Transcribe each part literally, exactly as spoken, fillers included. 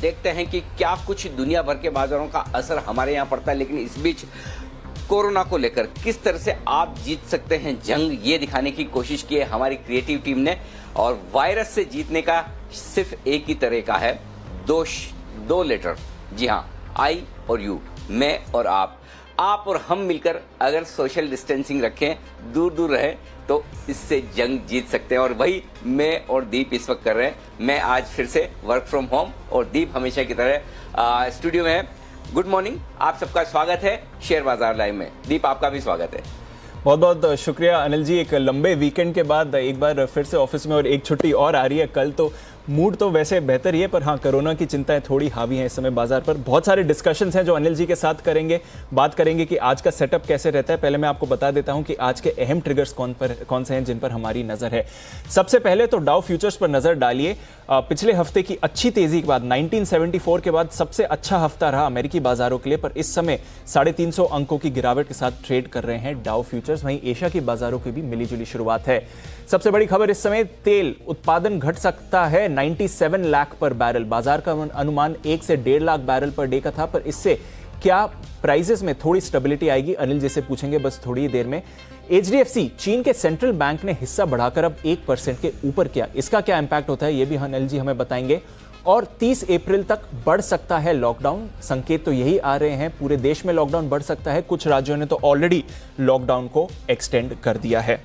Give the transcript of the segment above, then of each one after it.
देखते हैं कि क्या कुछ दुनिया भर के बाजारों का असर हमारे यहाँ पड़ता है, लेकिन इस बीच कोरोना को लेकर किस तरह से आप जीत सकते हैं जंग, ये दिखाने की कोशिश की है हमारी क्रिएटिव टीम ने। और वायरस से जीतने का सिर्फ एक ही तरीका है, दो दो लेटर, जी हाँ, आई और यू, मैं और आप। आप और हम मिलकर अगर सोशल डिस्टेंसिंग रखें, दूर दूर रहें, तो इससे जंग जीत सकते हैं। और वही मैं और दीप इस वक्त कर रहे हैं। मैं आज फिर से वर्क फ्रॉम होम और दीप हमेशा की तरह स्टूडियो में है। गुड मॉर्निंग, आप सबका स्वागत है शेयर बाजार लाइव में। दीप, आपका भी स्वागत है। बहुत बहुत शुक्रिया अनिल जी। एक लंबे वीकेंड के बाद एक बार फिर से ऑफिस में, और एक छुट्टी और आ रही है कल, तो मूड तो वैसे बेहतर ही है, पर हाँ, कोरोना की चिंताएं थोड़ी हावी हैं इस समय बाजार पर। बहुत सारे डिस्कशंस हैं जो अनिल जी के साथ करेंगे। बात करेंगे कि आज का सेटअप कैसे रहता है। पहले मैं आपको बता देता हूं कि आज के अहम ट्रिगर्स कौन पर कौन से हैं जिन पर हमारी नजर है। सबसे पहले तो डाउ फ्यूचर्स पर नजर डालिए। पिछले हफ्ते की अच्छी तेजी के बाद, नाइनटीन सेवेंटी फोर के बाद सबसे अच्छा हफ्ता रहा अमेरिकी बाजारों के लिए, पर इस समय साढ़े तीन सौ अंकों की गिरावट के साथ ट्रेड कर रहे हैं डाउ फ्यूचर्स। वहीं एशिया की बाजारों की भी मिलीजुली शुरुआत है। सबसे बड़ी खबर इस समय, तेल उत्पादन घट सकता है सत्तानवे लाख पर बैरल। बाजार का अनुमान एक से डेढ़ लाख बैरल पर डे का था, पर इससे क्या प्राइसेस में थोड़ी स्टेबिलिटी आएगी, अनिल जी से पूछेंगे बस थोड़ी ही देर में। एच डी एफ सी, चीन के सेंट्रल बैंक ने हिस्सा बढ़ाकर अब एक परसेंट के ऊपर किया। इसका क्या इंपैक्ट होता है ये भी अनिल जी हमें बताएंगे। और तीस अप्रैल तक बढ़ सकता है लॉकडाउन, संकेत तो यही आ रहे हैं, पूरे देश में लॉकडाउन बढ़ सकता है। कुछ राज्यों ने तो ऑलरेडी लॉकडाउन को एक्सटेंड कर दिया है।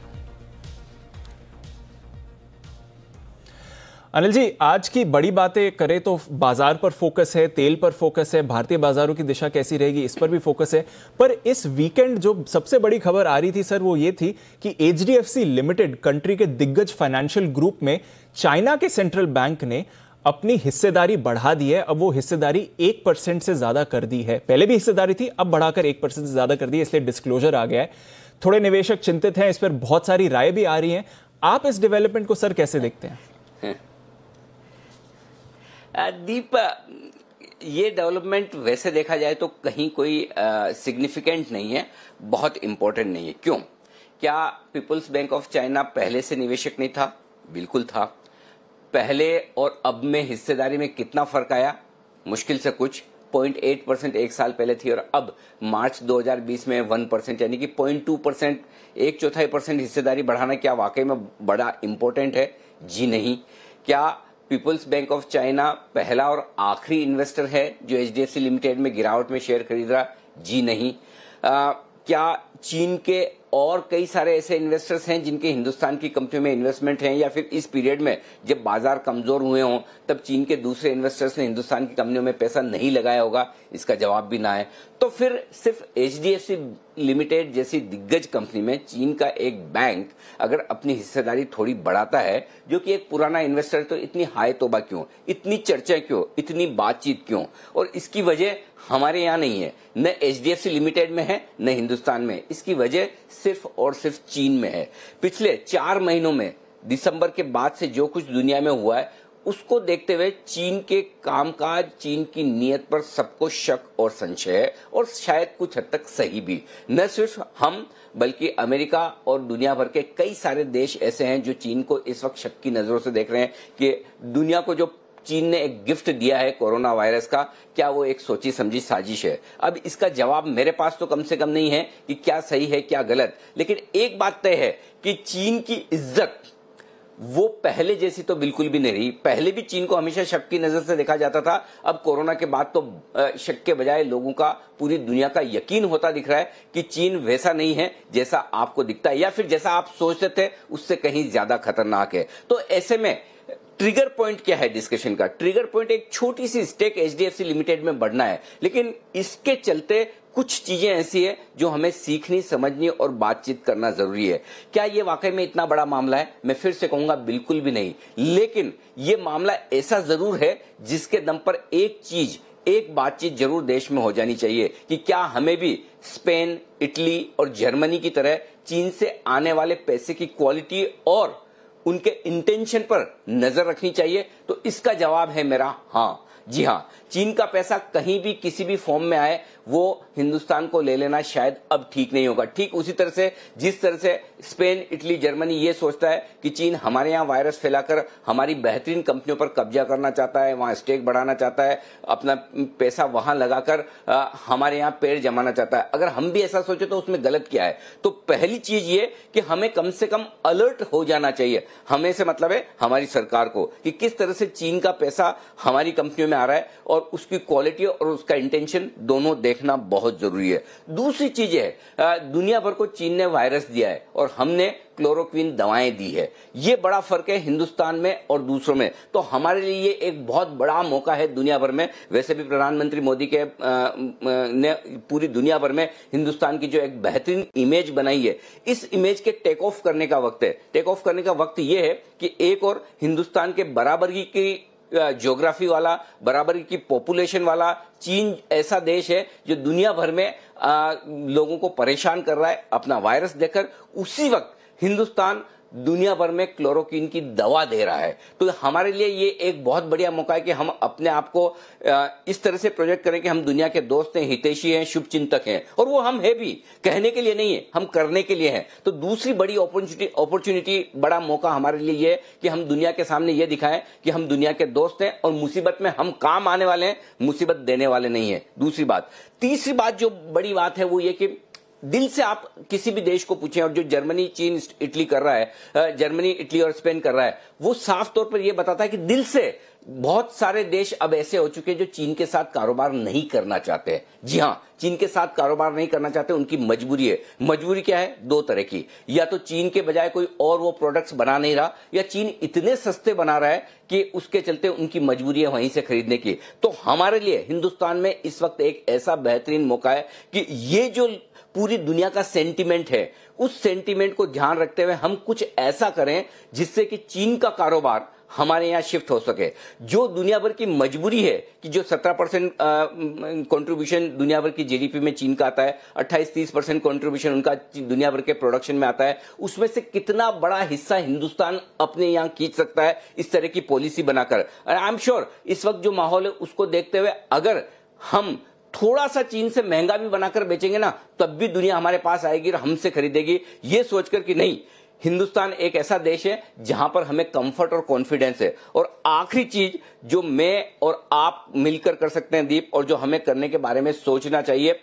अनिल जी, आज की बड़ी बातें करें तो बाजार पर फोकस है, तेल पर फोकस है, भारतीय बाजारों की दिशा कैसी रहेगी इस पर भी फोकस है। पर इस वीकेंड जो सबसे बड़ी खबर आ रही थी सर, वो ये थी कि H D F C limited, country के दिग्गज फाइनेंशियल ग्रुप में, चाइना के सेंट्रल बैंक ने अपनी हिस्सेदारी बढ़ा दी है। अब वो हिस्सेदारी एक परसेंट से ज्यादा कर दी है। पहले भी हिस्सेदारी थी, अब बढ़ाकर एक परसेंट से ज्यादा कर दी है, इसलिए डिस्क्लोजर आ गया है। थोड़े निवेशक चिंतित हैं, इस पर बहुत सारी राय भी आ रही है। आप इस डेवलपमेंट को सर कैसे देखते हैं? दीप, ये डेवलपमेंट वैसे देखा जाए तो कहीं कोई सिग्निफिकेंट नहीं है, बहुत इंपॉर्टेंट नहीं है। क्यों? क्या पीपुल्स बैंक ऑफ चाइना पहले से निवेशक नहीं था? बिल्कुल था। पहले और अब में हिस्सेदारी में कितना फर्क आया? मुश्किल से कुछ पॉइंट एट परसेंट एक साल पहले थी, और अब मार्च दो हज़ार बीस में वन परसेंट, यानी कि पॉइंट टू परसेंट, एक चौथाई परसेंट हिस्सेदारी बढ़ाना क्या वाकई में बड़ा इंपॉर्टेंट है? जी नहीं। क्या पीपुल्स बैंक ऑफ चाइना पहला और आखिरी इन्वेस्टर है जो H D F C limited में गिरावट में शेयर खरीद रहा? जी नहीं। आ, क्या चीन के और कई सारे ऐसे इन्वेस्टर्स हैं जिनके हिंदुस्तान की कंपनियों में इन्वेस्टमेंट हैं, या फिर इस पीरियड में जब बाजार कमजोर हुए हों तब चीन के दूसरे इन्वेस्टर्स ने हिंदुस्तान की कंपनियों में पैसा नहीं लगाया होगा? इसका जवाब भी ना है। तो फिर सिर्फ H D F C limited जैसी दिग्गज कंपनी में चीन का एक बैंक अगर अपनी हिस्सेदारी थोड़ी बढ़ाता है, जो कि एक पुराना इन्वेस्टर, तो इतनी हाय तौबा क्यों, इतनी चर्चा क्यों, इतनी बातचीत क्यों? और इसकी वजह हमारे यहाँ नहीं है, न H D F C limited में है न हिंदुस्तान में। इसकी वजह सिर्फ और सिर्फ चीन में है। पिछले चार महीनों में, दिसंबर के बाद से जो कुछ दुनिया में हुआ है, उसको देखते हुए चीन के कामकाज, चीन की नीयत पर सबको शक और संशय है, और शायद कुछ हद तक सही भी। न सिर्फ हम बल्कि अमेरिका और दुनिया भर के कई सारे देश ऐसे हैं जो चीन को इस वक्त शक की नजरों से देख रहे हैं कि दुनिया को जो चीन ने एक गिफ्ट दिया है कोरोना वायरस का, क्या वो एक सोची समझी साजिश है? अब इसका जवाब मेरे पास तो कम से कम नहीं है कि क्या सही है क्या गलत, लेकिन एक बात तय है कि चीन की इज्जत वो पहले जैसी तो बिल्कुल भी नहीं रही। पहले भी चीन को हमेशा शक की नजर से देखा जाता था, अब कोरोना के बाद तो शक के बजाय लोगों का, पूरी दुनिया का यकीन होता दिख रहा है कि चीन वैसा नहीं है जैसा आपको दिखता है, या फिर जैसा आप सोचते थे उससे कहीं ज्यादा खतरनाक है। तो ऐसे में ट्रिगर पॉइंट क्या है डिस्कशन का? ट्रिगर पॉइंट एक छोटी सी stake H D F C limited में बढ़ना है, लेकिन इसके चलते कुछ चीजें ऐसी है जो हमें सीखनी, समझनी और बातचीत करना जरूरी है। क्या ये वाकई में इतना बड़ा मामला है? मैं फिर से कहूंगा बिल्कुल भी नहीं, लेकिन ये मामला ऐसा जरूर है जिसके दम पर एक चीज, एक बातचीत जरूर देश में हो जानी चाहिए कि क्या हमें भी स्पेन, इटली और जर्मनी की तरह चीन से आने वाले पैसे की क्वालिटी और उनके इंटेंशन पर नजर रखनी चाहिए? तो इसका जवाब है मेरा हाँ। जी हाँ, चीन का पैसा कहीं भी किसी भी फॉर्म में आए वो हिंदुस्तान को ले लेना शायद अब ठीक नहीं होगा। ठीक उसी तरह से जिस तरह से स्पेन, इटली, जर्मनी ये सोचता है कि चीन हमारे यहाँ वायरस फैलाकर हमारी बेहतरीन कंपनियों पर कब्जा करना चाहता है, वहां स्टेक बढ़ाना चाहता है, अपना पैसा वहां लगाकर हमारे यहाँ पेड़ जमाना चाहता है। अगर हम भी ऐसा सोचे तो उसमें गलत क्या है? तो पहली चीज ये कि हमें कम से कम अलर्ट हो जाना चाहिए। हमें से मतलब है हमारी सरकार को, कि किस तरह से चीन का पैसा हमारी कंपनियों में आ रहा है और उसकी क्वालिटी और उसका इंटेंशन दोनों देखना बहुत जरूरी है। दूसरी चीज है, दुनिया भर को चीन ने वायरस दिया है और हमने क्लोरोक्विन दवाएं दी है। ये बड़ा फर्क है हिंदुस्तान में और दूसरों में। तो हमारे लिए ये एक बहुत बड़ा मौका है दुनिया भर में। वैसे भी प्रधानमंत्री मोदी के आ, ने पूरी दुनिया भर में हिंदुस्तान की जो एक बेहतरीन इमेज बनाई है, इस इमेज के टेक ऑफ करने का वक्त है। टेक ऑफ करने का वक्त ये है कि एक और हिंदुस्तान के बराबरी की ज्योग्राफी वाला, बराबरी की पॉपुलेशन वाला चीन ऐसा देश है जो दुनिया भर में आ, लोगों को परेशान कर रहा है अपना वायरस देकर। उसी वक्त हिंदुस्तान दुनिया भर में क्लोरोक्विन की दवा दे रहा है। तो हमारे लिए ये एक बहुत बढ़िया मौका है कि हम अपने आप को इस तरह से प्रोजेक्ट करें कि हम दुनिया के दोस्त हैं, हितैषी हैं, शुभचिंतक हैं। और वो हम है भी, कहने के लिए नहीं है, हम करने के लिए हैं। तो दूसरी बड़ी अपॉर्चुनिटी अपॉर्चुनिटी बड़ा मौका हमारे लिए ये है कि हम दुनिया के सामने ये दिखाएं कि हम दुनिया के दोस्त हैं और मुसीबत में हम काम आने वाले हैं, मुसीबत देने वाले नहीं है। दूसरी बात। तीसरी बात जो बड़ी बात है वो ये कि दिल से आप किसी भी देश को पूछें, और जो जर्मनी, चीन, इटली कर रहा है, जर्मनी, इटली और स्पेन कर रहा है, वो साफ तौर पर यह बताता है कि दिल से बहुत सारे देश अब ऐसे हो चुके हैं जो चीन के साथ कारोबार नहीं करना चाहते हैं। जी हां, चीन के साथ कारोबार नहीं करना चाहते, उनकी मजबूरी है। मजबूरी क्या है? दो तरह की। या तो चीन के बजाय कोई और वो प्रोडक्ट्स बना नहीं रहा, या चीन इतने सस्ते बना रहा है कि उसके चलते उनकी मजबूरी है वहीं से खरीदने की। तो हमारे लिए हिंदुस्तान में इस वक्त एक ऐसा बेहतरीन मौका है कि ये जो पूरी दुनिया का सेंटीमेंट है, उस सेंटीमेंट को ध्यान रखते हुए हम कुछ ऐसा करें जिससे कि चीन का कारोबार हमारे यहां शिफ्ट हो सके। जो दुनिया भर की मजबूरी है कि जो सत्रह परसेंट कंट्रीब्यूशन दुनिया भर की जीडीपी में चीन का आता है, अट्ठाईस तीस परसेंट कंट्रीब्यूशन उनका दुनिया भर के प्रोडक्शन में आता है, उसमें से कितना बड़ा हिस्सा हिंदुस्तान अपने यहां खींच सकता है इस तरह की पॉलिसी बनाकर। आई एम श्योर इस वक्त जो माहौल है उसको देखते हुए अगर हम थोड़ा सा चीन से महंगा भी बनाकर बेचेंगे ना, तब भी दुनिया हमारे पास आएगी और हमसे खरीदेगी, ये सोचकर कि नहीं, हिंदुस्तान एक ऐसा देश है जहां पर हमें कंफर्ट और कॉन्फिडेंस है। और आखिरी चीज जो मैं और आप मिलकर कर सकते हैं दीप, और जो हमें करने के बारे में सोचना चाहिए,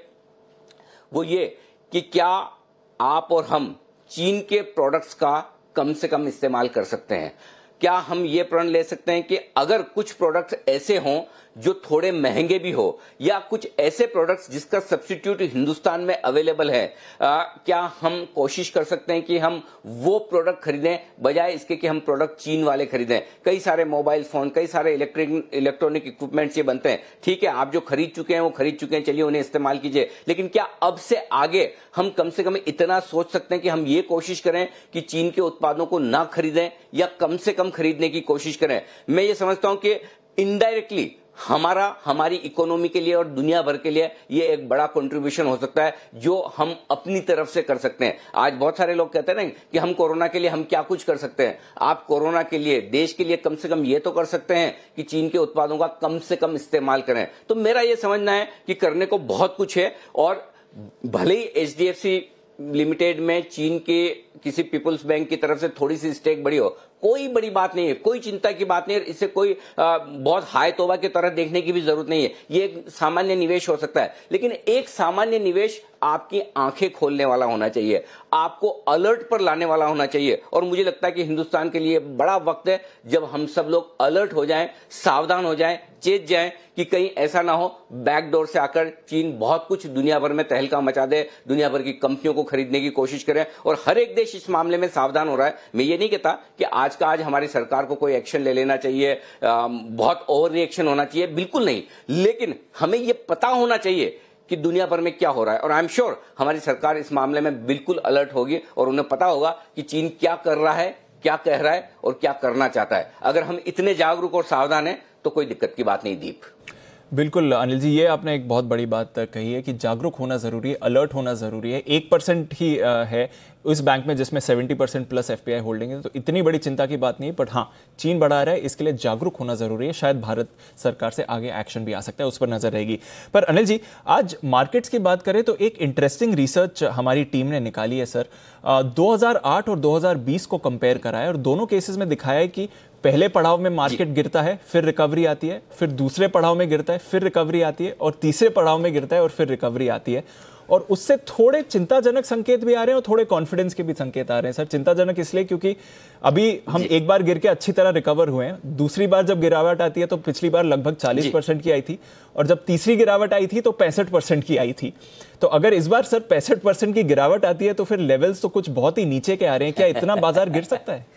वो ये कि क्या आप और हम चीन के प्रोडक्ट्स का कम से कम इस्तेमाल कर सकते हैं। क्या हम ये प्रण ले सकते हैं कि अगर कुछ प्रोडक्ट्स ऐसे हों जो थोड़े महंगे भी हो, या कुछ ऐसे प्रोडक्ट्स जिसका सब्स्टिट्यूट हिंदुस्तान में अवेलेबल है, आ, क्या हम कोशिश कर सकते हैं कि हम वो प्रोडक्ट खरीदें बजाय इसके कि हम प्रोडक्ट चीन वाले खरीदें। कई सारे मोबाइल फोन, कई सारे इलेक्ट्रिक इलेक्ट्रॉनिक इक्विपमेंट्स ये बनते हैं। ठीक है, आप जो खरीद चुके हैं वो खरीद चुके हैं, चलिए उन्हें इस्तेमाल कीजिए। लेकिन क्या अब से आगे हम कम से कम इतना सोच सकते हैं कि हम ये कोशिश करें कि चीन के उत्पादों को ना खरीदें या कम से कम खरीदने की कोशिश करें। मैं ये समझता हूं कि इनडायरेक्टली हमारा हमारी इकोनॉमी के लिए और दुनिया भर के लिए ये एक बड़ा कंट्रीब्यूशन हो सकता है जो हम अपनी तरफ से कर सकते हैं। आज बहुत सारे लोग कहते हैं ना कि हम कोरोना के लिए हम क्या कुछ कर सकते हैं। आप कोरोना के लिए, देश के लिए कम से कम ये तो कर सकते हैं कि चीन के उत्पादों का कम से कम इस्तेमाल करें। तो मेरा ये समझना है कि करने को बहुत कुछ है, और भले ही H D F C limited में चीन के किसी पीपुल्स बैंक की तरफ से थोड़ी सी स्टेक बढ़ी हो, कोई बड़ी बात नहीं है, कोई चिंता की बात नहीं है। इससे कोई आ, बहुत हाय तौबा की तरह देखने की भी जरूरत नहीं है। ये एक सामान्य निवेश हो सकता है, लेकिन एक सामान्य निवेश आपकी आंखें खोलने वाला होना चाहिए, आपको अलर्ट पर लाने वाला होना चाहिए। और मुझे लगता है कि हिंदुस्तान के लिए बड़ा वक्त है जब हम सब लोग अलर्ट हो जाएं, सावधान हो जाएं, चेत जाएं कि कहीं ऐसा ना हो बैकडोर से आकर चीन बहुत कुछ दुनिया भर में तहलका मचा दे, दुनिया भर की कंपनियों को खरीदने की कोशिश करें। और हर एक देश इस मामले में सावधान हो रहा है। मैं ये नहीं कहता कि आज का आज हमारी सरकार को कोई एक्शन ले लेना चाहिए, बहुत ओवर रिएक्शन होना चाहिए, बिल्कुल नहीं। लेकिन हमें यह पता होना चाहिए कि दुनिया भर में क्या हो रहा है, और आई एम श्योर हमारी सरकार इस मामले में बिल्कुल अलर्ट होगी और उन्हें पता होगा कि चीन क्या कर रहा है, क्या कह रहा है और क्या करना चाहता है। अगर हम इतने जागरूक और सावधान हैं तो कोई दिक्कत की बात नहीं। दीप, बिल्कुल अनिल जी, ये आपने एक बहुत बड़ी बात कही है कि जागरूक होना ज़रूरी है, अलर्ट होना ज़रूरी है। एक परसेंट ही है उस बैंक में जिसमें seventy percent plus FPI holding है, तो इतनी बड़ी चिंता की बात नहीं है। बट हाँ, चीन बढ़ा रहा है, इसके लिए जागरूक होना ज़रूरी है। शायद भारत सरकार से आगे एक्शन भी आ सकता है, उस पर नज़र रहेगी। पर अनिल जी, आज मार्केट्स की बात करें तो एक इंटरेस्टिंग रिसर्च हमारी टीम ने निकाली है सर। दो हज़ार आठ और दो हज़ार बीस को कंपेयर करा है और दोनों केसेस में दिखाया है कि पहले पड़ाव में मार्केट गिरता है, फिर रिकवरी आती है, फिर दूसरे पड़ाव में गिरता है, फिर रिकवरी आती है, और तीसरे पड़ाव में गिरता है और फिर रिकवरी आती है। और उससे थोड़े चिंताजनक संकेत भी आ रहे हैं और थोड़े कॉन्फिडेंस के भी संकेत आ रहे हैं सर। चिंताजनक इसलिए क्योंकि अभी हम एक बार गिर के अच्छी तरह रिकवर हुए हैं, दूसरी बार जब गिरावट आती है तो पिछली बार लगभग चालीस परसेंट की आई थी, और जब तीसरी गिरावट आई थी तो पैंसठ परसेंट की आई थी। तो अगर इस बार सर पैंसठ परसेंट की गिरावट आती है तो फिर लेवल्स तो कुछ बहुत ही नीचे के आ रहे हैं। क्या इतना बाजार गिर सकता है?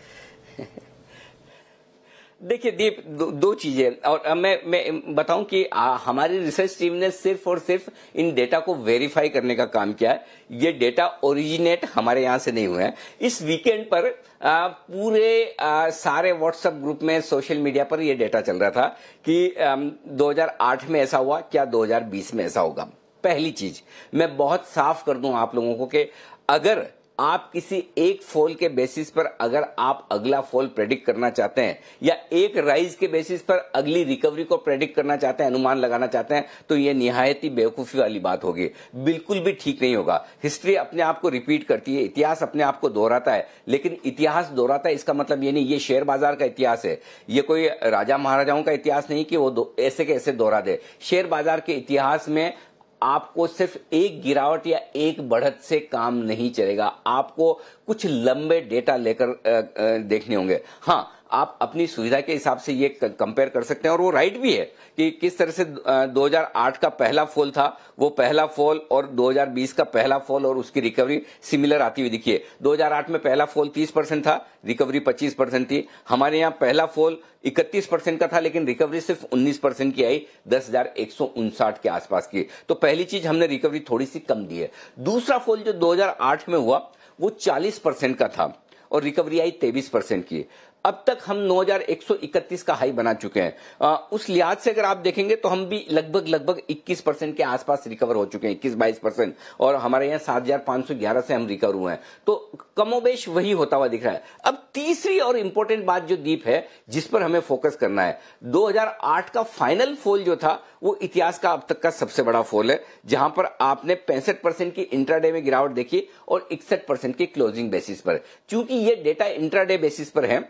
देखिए दीप, दो, दो चीजें, और मैं मैं बताऊं कि आ, हमारी रिसर्च टीम ने सिर्फ और सिर्फ इन डेटा को वेरीफाई करने का काम किया है। ये डेटा ओरिजिनेट हमारे यहां से नहीं हुए हैं। इस वीकेंड पर आ, पूरे आ, सारे व्हाट्सएप ग्रुप में, सोशल मीडिया पर ये डेटा चल रहा था कि आ, दो हज़ार आठ में ऐसा हुआ, क्या दो हज़ार बीस में ऐसा होगा। पहली चीज मैं बहुत साफ कर दूं आप लोगों को कि अगर आप किसी एक फॉल के बेसिस पर अगर आप अगला फॉल प्रेडिक्ट करना चाहते हैं, या एक राइज के बेसिस पर अगली रिकवरी को प्रेडिक्ट करना चाहते हैं, अनुमान लगाना चाहते हैं, तो यह निहायत ही बेवकूफी वाली बात होगी। बिल्कुल भी ठीक नहीं होगा। हिस्ट्री अपने आप को रिपीट करती है, इतिहास अपने आप को दोहराता है, लेकिन इतिहास दोहराता है इसका मतलब ये नहीं, ये शेयर बाजार का इतिहास है, ये कोई राजा महाराजाओं का इतिहास नहीं कि वो ऐसे के ऐसे दोहरा दे। शेयर बाजार के इतिहास में आपको सिर्फ एक गिरावट या एक बढ़त से काम नहीं चलेगा, आपको कुछ लंबे डेटा लेकर देखने होंगे। हाँ, आप अपनी सुविधा के हिसाब से ये कंपेयर कर सकते हैं, और वो राइट भी है कि किस तरह से दो हज़ार आठ का पहला फॉल था, वो पहला फॉल, और दो हज़ार बीस का पहला फॉल और उसकी रिकवरी सिमिलर आती हुई दिखिए। दो हज़ार आठ में पहला फॉल तीस परसेंट था, रिकवरी पच्चीस परसेंट थी। हमारे यहाँ पहला फॉल इकतीस परसेंट का था, लेकिन रिकवरी सिर्फ उन्नीस परसेंट की आई, दस हजार एक सौ उनसाठ के आसपास की। तो पहली चीज, हमने रिकवरी थोड़ी सी कम दी है। दूसरा फॉल जो दो हज़ार आठ में हुआ वो चालीस परसेंट का था और रिकवरी आई तेईस परसेंट की। अब तक हम नौ हज़ार एक सौ इकतीस का हाई बना चुके हैं। आ, उस लिहाज से अगर आप देखेंगे तो हम भी लगभग लगभग इक्कीस परसेंट के आसपास रिकवर हो चुके हैं, इक्कीस बाईस परसेंट, और हमारे यहाँ सात हज़ार पाँच सौ ग्यारह से हम रिकवर हुए हैं। तो कमोबेश वही होता हुआ दिख रहा है। अब तीसरी और इंपॉर्टेंट बात जो दीप है, जिस पर हमें फोकस करना है, दो हज़ार आठ का फाइनल फॉल जो था वो इतिहास का अब तक का सबसे बड़ा फॉल है, जहां पर आपने पैंसठ परसेंट की इंट्राडे में गिरावट देखी और इकसठ परसेंट की क्लोजिंग बेसिस पर। चूंकि ये डेटा इंट्राडे बेसिस पर है,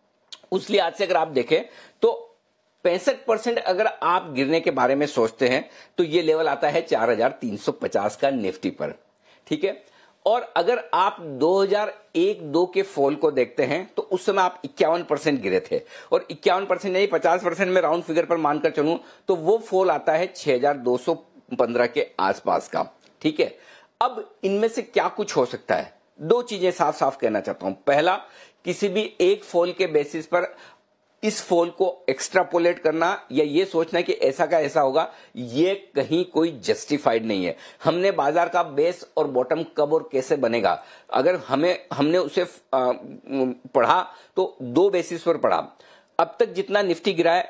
उस लिहाज से अगर आप देखें तो पैंसठ परसेंट अगर आप गिरने के बारे में सोचते हैं तो ये लेवल आता है चार हज़ार तीन सौ पचास का निफ्टी पर, ठीक है। और अगर आप दो हज़ार एक दो के फॉल को देखते हैं तो उस समय आप इक्यावन परसेंट गिरे थे, और इक्यावन परसेंट नहीं पचास परसेंट में राउंड फिगर पर मानकर चलूं तो वो फॉल आता है छह हज़ार दो सौ पंद्रह के आसपास का, ठीक है। अब इनमें से क्या कुछ हो सकता है, दो चीजें साफ साफ कहना चाहता हूं। पहला, किसी भी एक फॉल के बेसिस पर इस फॉल को एक्स्ट्रापोलेट करना या ये सोचना कि ऐसा का ऐसा होगा, ये कहीं कोई जस्टिफाइड नहीं है। हमने बाजार का बेस और बॉटम कब और कैसे बनेगा, अगर हमें हमने उसे आ, पढ़ा तो दो बेसिस पर पढ़ा। अब तक जितना निफ्टी गिरा है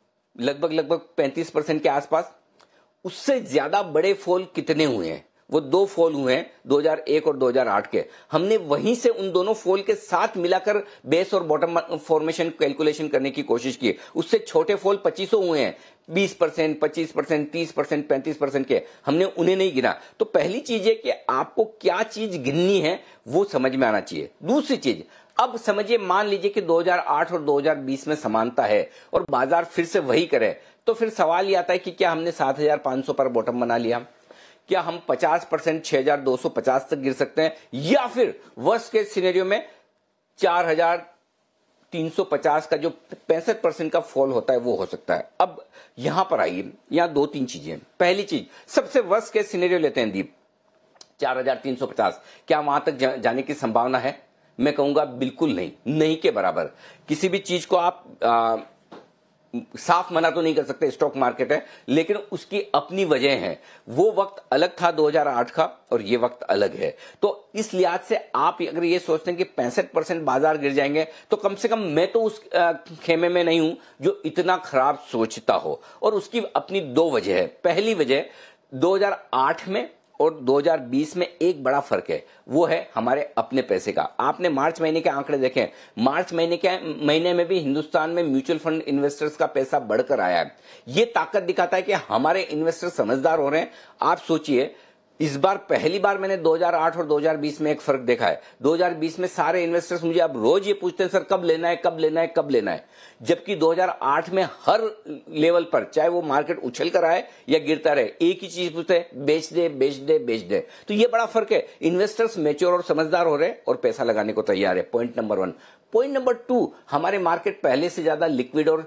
लगभग लगभग पैंतीस परसेंट के आसपास, उससे ज्यादा बड़े फॉल कितने हुए हैं, वो दो फॉल हुए हैं दो हज़ार एक और दो हज़ार आठ के। हमने वहीं से उन दोनों फॉल के साथ मिलाकर बेस और बॉटम फॉर्मेशन कैलकुलेशन करने की कोशिश की। उससे छोटे फॉल पच्चीसों हुए हैं, बीस परसेंट, पच्चीस परसेंट, तीस परसेंट, पैंतीस परसेंट के, हमने उन्हें नहीं गिना। तो पहली चीज है कि आपको क्या चीज गिननी है वो समझ में आना चाहिए। दूसरी चीज, अब समझिए, मान लीजिए कि दो हज़ार आठ और दो हज़ार बीस में समानता है और बाजार फिर से वही करे, तो फिर सवाल ये आता है कि क्या हमने सात हज़ार पाँच सौ पर बॉटम बना लिया, क्या हम पचास परसेंट छह हज़ार दो सौ पचास तक गिर सकते हैं, या फिर वर्स्ट केस सिनेरियो में चार हज़ार तीन सौ पचास का जो पैंसठ परसेंट का फॉल होता है वो हो सकता है। अब यहां पर आइए, यहां दो तीन चीजें। पहली चीज, सबसे वर्स्ट केस सिनेरियो लेते हैं दीप, चार हज़ार तीन सौ पचास, क्या वहां तक जा, जाने की संभावना है? मैं कहूंगा बिल्कुल नहीं, नहीं के बराबर। किसी भी चीज को आप आ, साफ मना तो नहीं कर सकते, स्टॉक मार्केट है, लेकिन उसकी अपनी वजह है। वो वक्त अलग था दो हज़ार आठ का और ये वक्त अलग है। तो इस लिहाज से आप अगर ये सोचते हैं कि पैंसठ परसेंट बाजार गिर जाएंगे, तो कम से कम मैं तो उस खेमे में नहीं हूं जो इतना खराब सोचता हो। और उसकी अपनी दो वजह है। पहली वजह, दो हज़ार आठ में और दो हज़ार बीस में एक बड़ा फर्क है, वो है हमारे अपने पैसे का। आपने मार्च महीने के आंकड़े देखे, मार्च महीने के महीने में भी हिंदुस्तान में म्यूचुअल फंड इन्वेस्टर्स का पैसा बढ़कर आया है। ये ताकत दिखाता है कि हमारे इन्वेस्टर समझदार हो रहे हैं। आप सोचिए, इस बार पहली बार मैंने दो हज़ार आठ और दो हज़ार बीस में एक फर्क देखा है। दो हज़ार बीस में सारे इन्वेस्टर्स मुझे अब रोज ये पूछते हैं, सर कब लेना है, कब लेना है, कब लेना है। जबकि दो हज़ार आठ में हर लेवल पर, चाहे वो मार्केट उछल कर आए या गिरता रहे, एक ही चीज पूछते हैं, बेच दे बेच दे बेच दे। तो ये बड़ा फर्क है। इन्वेस्टर्स मैच्योर और समझदार हो रहे हैं और पैसा लगाने को तैयार है। Point number one. Point number two, हमारे मार्केट पहले से ज्यादा लिक्विड और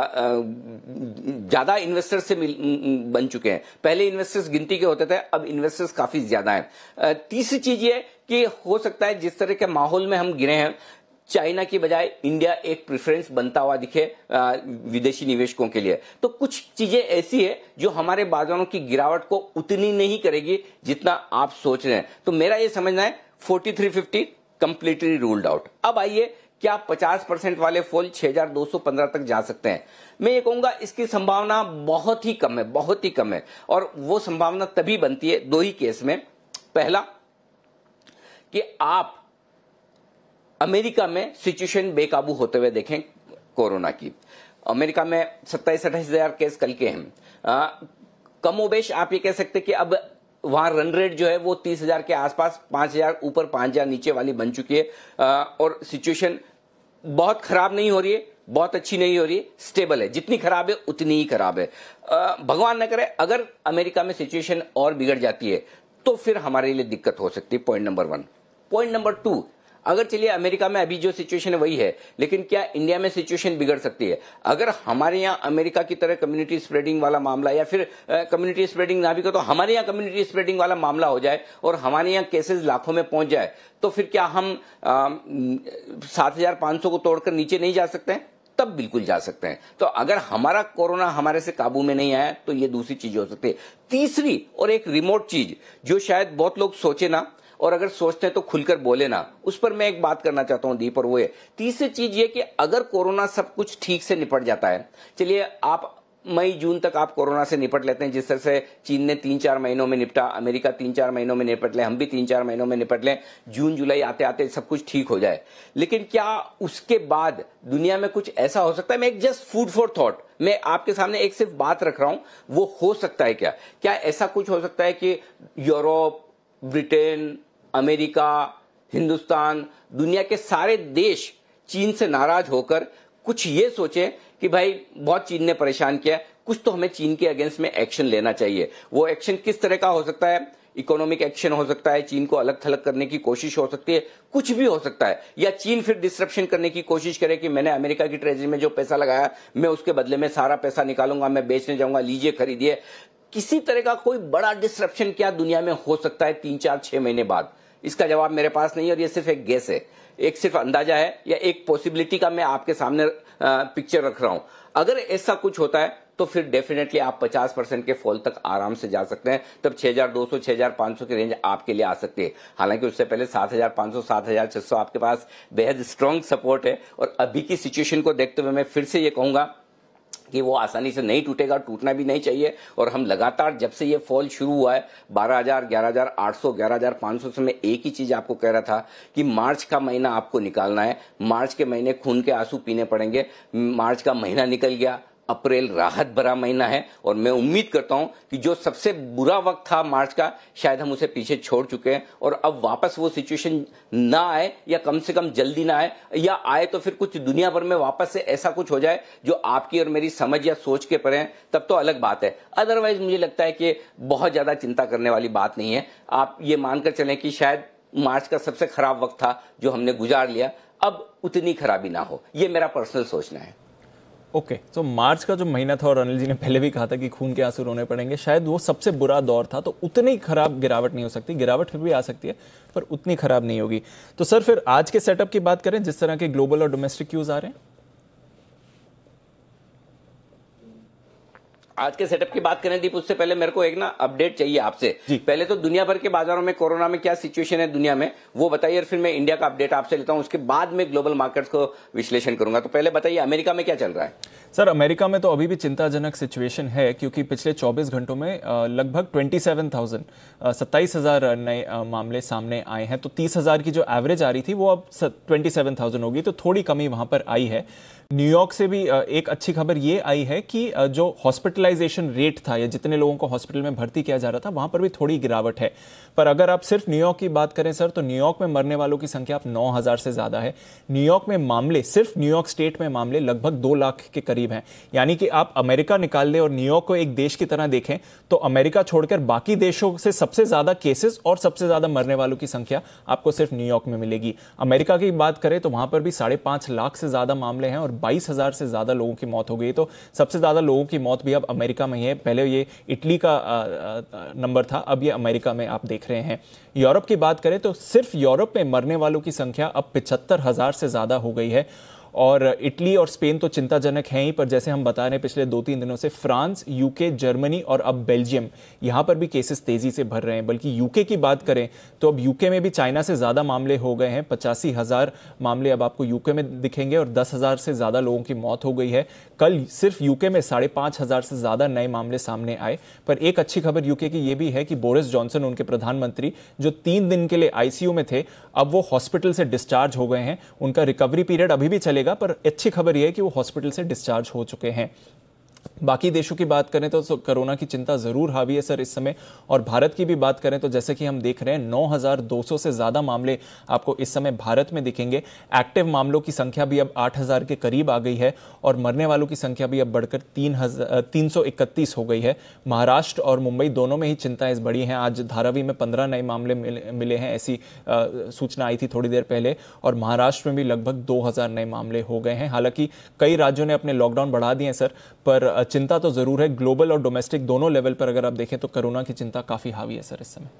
ज्यादा इन्वेस्टर्स से बन चुके हैं। पहले इन्वेस्टर्स गिनती के होते थे, अब इन्वेस्टर्स काफी ज्यादा हैं। तीसरी चीज ये कि हो सकता है जिस तरह के माहौल में हम गिरे हैं, चाइना की बजाय इंडिया एक प्रेफरेंस बनता हुआ दिखे विदेशी निवेशकों के लिए। तो कुछ चीजें ऐसी है जो हमारे बाजारों की गिरावट को उतनी नहीं करेगी जितना आप सोच रहे हैं। तो मेरा ये समझना है तैंतालीस सौ पचास कंप्लीटली रूल्ड आउट। अब आइए, क्या पचास परसेंट वाले फॉल छह हज़ार दो सौ पंद्रह तक जा सकते हैं? मैं ये कहूंगा इसकी संभावना बहुत ही कम है, बहुत ही कम है। और वो संभावना तभी बनती है दो ही केस में। पहला कि आप अमेरिका में सिचुएशन बेकाबू होते हुए देखें कोरोना की। अमेरिका में सत्ताईस अट्ठाईस हजार केस कल के हैं। कमोबेश आप ये कह सकते कि अब वहां रन रेट जो है वो तीस हजार के आसपास, पांच हजार ऊपर पांच हजार नीचे वाली बन चुकी है। आ, और सिचुएशन बहुत खराब नहीं हो रही है, बहुत अच्छी नहीं हो रही है, स्टेबल है। जितनी खराब है उतनी ही खराब है। आ, भगवान न करे अगर अमेरिका में सिचुएशन और बिगड़ जाती है तो फिर हमारे लिए दिक्कत हो सकती है। Point number one. Point number two, अगर चलिए अमेरिका में अभी जो सिचुएशन है वही है, लेकिन क्या इंडिया में सिचुएशन बिगड़ सकती है? अगर हमारे यहाँ अमेरिका की तरह कम्युनिटी स्प्रेडिंग वाला मामला, या फिर कम्युनिटी स्प्रेडिंग ना भी कहो तो हमारे यहाँ कम्युनिटी स्प्रेडिंग वाला मामला हो जाए और हमारे यहाँ केसेस लाखों में पहुंच जाए, तो फिर क्या हम सात हजार पांच सौ को तोड़कर नीचे नहीं जा सकते हैं? तब बिल्कुल जा सकते हैं। तो अगर हमारा कोरोना हमारे से काबू में नहीं आया तो ये दूसरी चीज हो सकती है। तीसरी और एक रिमोट चीज जो शायद बहुत लोग सोचे ना, और अगर सोचते हैं तो खुलकर बोले ना, उस पर मैं एक बात करना चाहता हूं दीप, और वो है तीसरी चीज ये कि अगर कोरोना सब कुछ ठीक से निपट जाता है, चलिए आप मई जून तक आप कोरोना से निपट लेते हैं, जिस तरह से चीन ने तीन चार महीनों में निपटा, अमेरिका तीन चार महीनों में निपट ले, हम भी तीन चार महीनों में निपट लें, जून जुलाई आते आते सब कुछ ठीक हो जाए। लेकिन क्या उसके बाद दुनिया में कुछ ऐसा हो सकता है? मैं एक जस्ट फूड फॉर थॉट, मैं आपके सामने एक सिर्फ बात रख रहा हूं, वो हो सकता है क्या? क्या ऐसा कुछ हो सकता है कि यूरोप, ब्रिटेन, अमेरिका, हिंदुस्तान, दुनिया के सारे देश चीन से नाराज होकर कुछ ये सोचे कि भाई बहुत चीन ने परेशान किया, कुछ तो हमें चीन के अगेंस्ट में एक्शन लेना चाहिए। वो एक्शन किस तरह का हो सकता है? इकोनॉमिक एक्शन हो सकता है, चीन को अलग थलग करने की कोशिश हो सकती है, कुछ भी हो सकता है। या चीन फिर डिस्ट्रप्शन करने की कोशिश करे कि मैंने अमेरिका की ट्रेजरी में जो पैसा लगाया, मैं उसके बदले में सारा पैसा निकालूंगा, मैं बेचने जाऊंगा, लीजिए खरीदिए। किसी तरह का कोई बड़ा डिस्ट्रप्शन क्या दुनिया में हो सकता है तीन चार छह महीने बाद? इसका जवाब मेरे पास नहीं है और ये सिर्फ एक गेस है, एक सिर्फ अंदाजा है, या एक पॉसिबिलिटी का मैं आपके सामने पिक्चर रख रहा हूं। अगर ऐसा कुछ होता है तो फिर डेफिनेटली आप पचास परसेंट के फॉल तक आराम से जा सकते हैं। तब छह हज़ार दो सौ छह हज़ार पांच सौ की रेंज आपके लिए आ सकती है। हालांकि उससे पहले सात हज़ार पांच सौ सात हज़ार छह सौ आपके पास बेहद स्ट्रांग सपोर्ट है। और अभी की सिचुएशन को देखते हुए मैं फिर से ये कहूंगा कि वो आसानी से नहीं टूटेगा, टूटना भी नहीं चाहिए। और हम लगातार जब से ये फॉल शुरू हुआ है बारह हज़ार, ग्यारह हज़ार आठ सौ, ग्यारह हज़ार पांच सौ से मैं एक ही चीज आपको कह रहा था कि मार्च का महीना आपको निकालना है। मार्च के महीने खून के आंसू पीने पड़ेंगे। मार्च का महीना निकल गया, अप्रैल राहत भरा महीना है, और मैं उम्मीद करता हूं कि जो सबसे बुरा वक्त था मार्च का, शायद हम उसे पीछे छोड़ चुके हैं। और अब वापस वो सिचुएशन ना आए, या कम से कम जल्दी ना आए, या आए तो फिर कुछ दुनिया भर में वापस से ऐसा कुछ हो जाए जो आपकी और मेरी समझ या सोच के परे है, तब तो अलग बात है। अदरवाइज मुझे लगता है कि बहुत ज्यादा चिंता करने वाली बात नहीं है। आप ये मानकर चलें कि शायद मार्च का सबसे खराब वक्त था जो हमने गुजार लिया, अब उतनी खराबी ना हो। ये मेरा पर्सनल सोचना है। ओके, तो मार्च का जो महीना था, और अनिल जी ने पहले भी कहा था कि खून के आंसू रोने पड़ेंगे, शायद वो सबसे बुरा दौर था, तो उतनी खराब गिरावट नहीं हो सकती। गिरावट फिर भी आ सकती है पर उतनी खराब नहीं होगी। तो सर फिर आज के सेटअप की बात करें, जिस तरह के ग्लोबल और डोमेस्टिक क्यूज आ रहे हैं। आज के सेटअप की बात करें दीप, उससे पहले मेरे को एक ना अपडेट चाहिए आपसे। पहले तो दुनिया भर के बाजारों में कोरोना में क्या सिचुएशन है दुनिया में वो बताइए, और फिर मैं इंडिया का अपडेट आपसे लेता हूं, उसके बाद में ग्लोबल मार्केट्स को विश्लेषण करूंगा। तो पहले बताइए अमेरिका में क्या चल रहा है। सर, अमेरिका में तो अभी भी चिंताजनक सिचुएशन है, क्योंकि पिछले चौबीस घंटों में लगभग सत्ताईस हज़ार सत्ताईस हजार नए मामले सामने आए हैं। तो तीस हजार की जो एवरेज आ रही थी वो अब सत्ताईस हज़ार होगी, तो थोड़ी कमी वहां पर आई है। न्यूयॉर्क से भी एक अच्छी खबर ये आई है कि जो हॉस्पिटलाइजेशन रेट था या जितने लोगों को हॉस्पिटल में भर्ती किया जा रहा था वहां पर भी थोड़ी गिरावट है। पर अगर आप सिर्फ न्यूयॉर्क की बात करें सर, तो न्यूयॉर्क में मरने वालों की संख्या अब नौ हज़ार से ज्यादा है। न्यूयॉर्क में मामले, सिर्फ न्यूयॉर्क स्टेट में मामले लगभग दो लाख के करीब हैं। यानी कि आप अमेरिका निकाल लें और न्यूयॉर्क को एक देश की तरह देखें तो अमेरिका छोड़कर बाकी देशों से सबसे ज्यादा केसेस और सबसे ज्यादा मरने वालों की संख्या आपको सिर्फ न्यूयॉर्क में मिलेगी। अमेरिका की बात करें तो वहां पर भी साढ़े पांच लाख से ज्यादा मामले हैं और बाईस हजार से ज्यादा लोगों की मौत हो गई। तो सबसे ज्यादा लोगों की मौत भी अब अमेरिका में ही है। पहले ये इटली का नंबर था, अब ये अमेरिका में आप देख रहे हैं। यूरोप की बात करें तो सिर्फ यूरोप में मरने वालों की संख्या अब पिछहत्तर हजार से ज्यादा हो गई है। और इटली और स्पेन तो चिंताजनक हैं ही, पर जैसे हम बता रहे हैं पिछले दो तीन दिनों से फ्रांस, यूके, जर्मनी और अब बेल्जियम, यहां पर भी केसेस तेजी से बढ़ रहे हैं। बल्कि यूके की बात करें तो अब यूके में भी चाइना से ज्यादा मामले हो गए हैं। पचासी हजार मामले अब आपको यूके में दिखेंगे और दस हजार से ज्यादा लोगों की मौत हो गई है। कल सिर्फ यूके में साढ़े पांच हजार से ज्यादा नए मामले सामने आए। पर एक अच्छी खबर यूके की यह भी है कि बोरिस जॉनसन, उनके प्रधानमंत्री, जो तीन दिन के लिए आईसीयू में थे, अब वो हॉस्पिटल से डिस्चार्ज हो गए हैं। उनका रिकवरी पीरियड अभी भी चलेगा, पर अच्छी खबर यह है कि वो हॉस्पिटल से डिस्चार्ज हो चुके हैं। बाकी देशों की बात करें तो कोरोना की चिंता जरूर हावी है सर इस समय। और भारत की भी बात करें तो जैसे कि हम देख रहे हैं नौ हज़ार दो सौ से ज्यादा मामले आपको इस समय भारत में दिखेंगे। एक्टिव मामलों की संख्या भी अब आठ हज़ार के करीब आ गई है और मरने वालों की संख्या भी अब बढ़कर तीन हजार तीन सौ इकतीस हो गई है। महाराष्ट्र और मुंबई दोनों में ही चिंताएं बढ़ी हैं। आज धारावी में पंद्रह नए मामले मिले हैं, ऐसी आ, सूचना आई थी थोड़ी देर पहले। और महाराष्ट्र में भी लगभग दो हजार नए मामले हो गए हैं। हालांकि कई राज्यों ने अपने लॉकडाउन बढ़ा दिए हैं सर, पर चिंता तो जरूर है। ग्लोबल और डोमेस्टिक दोनों लेवल पर अगर आप देखें तो कोरोना की चिंता काफी हावी है सर इस समय।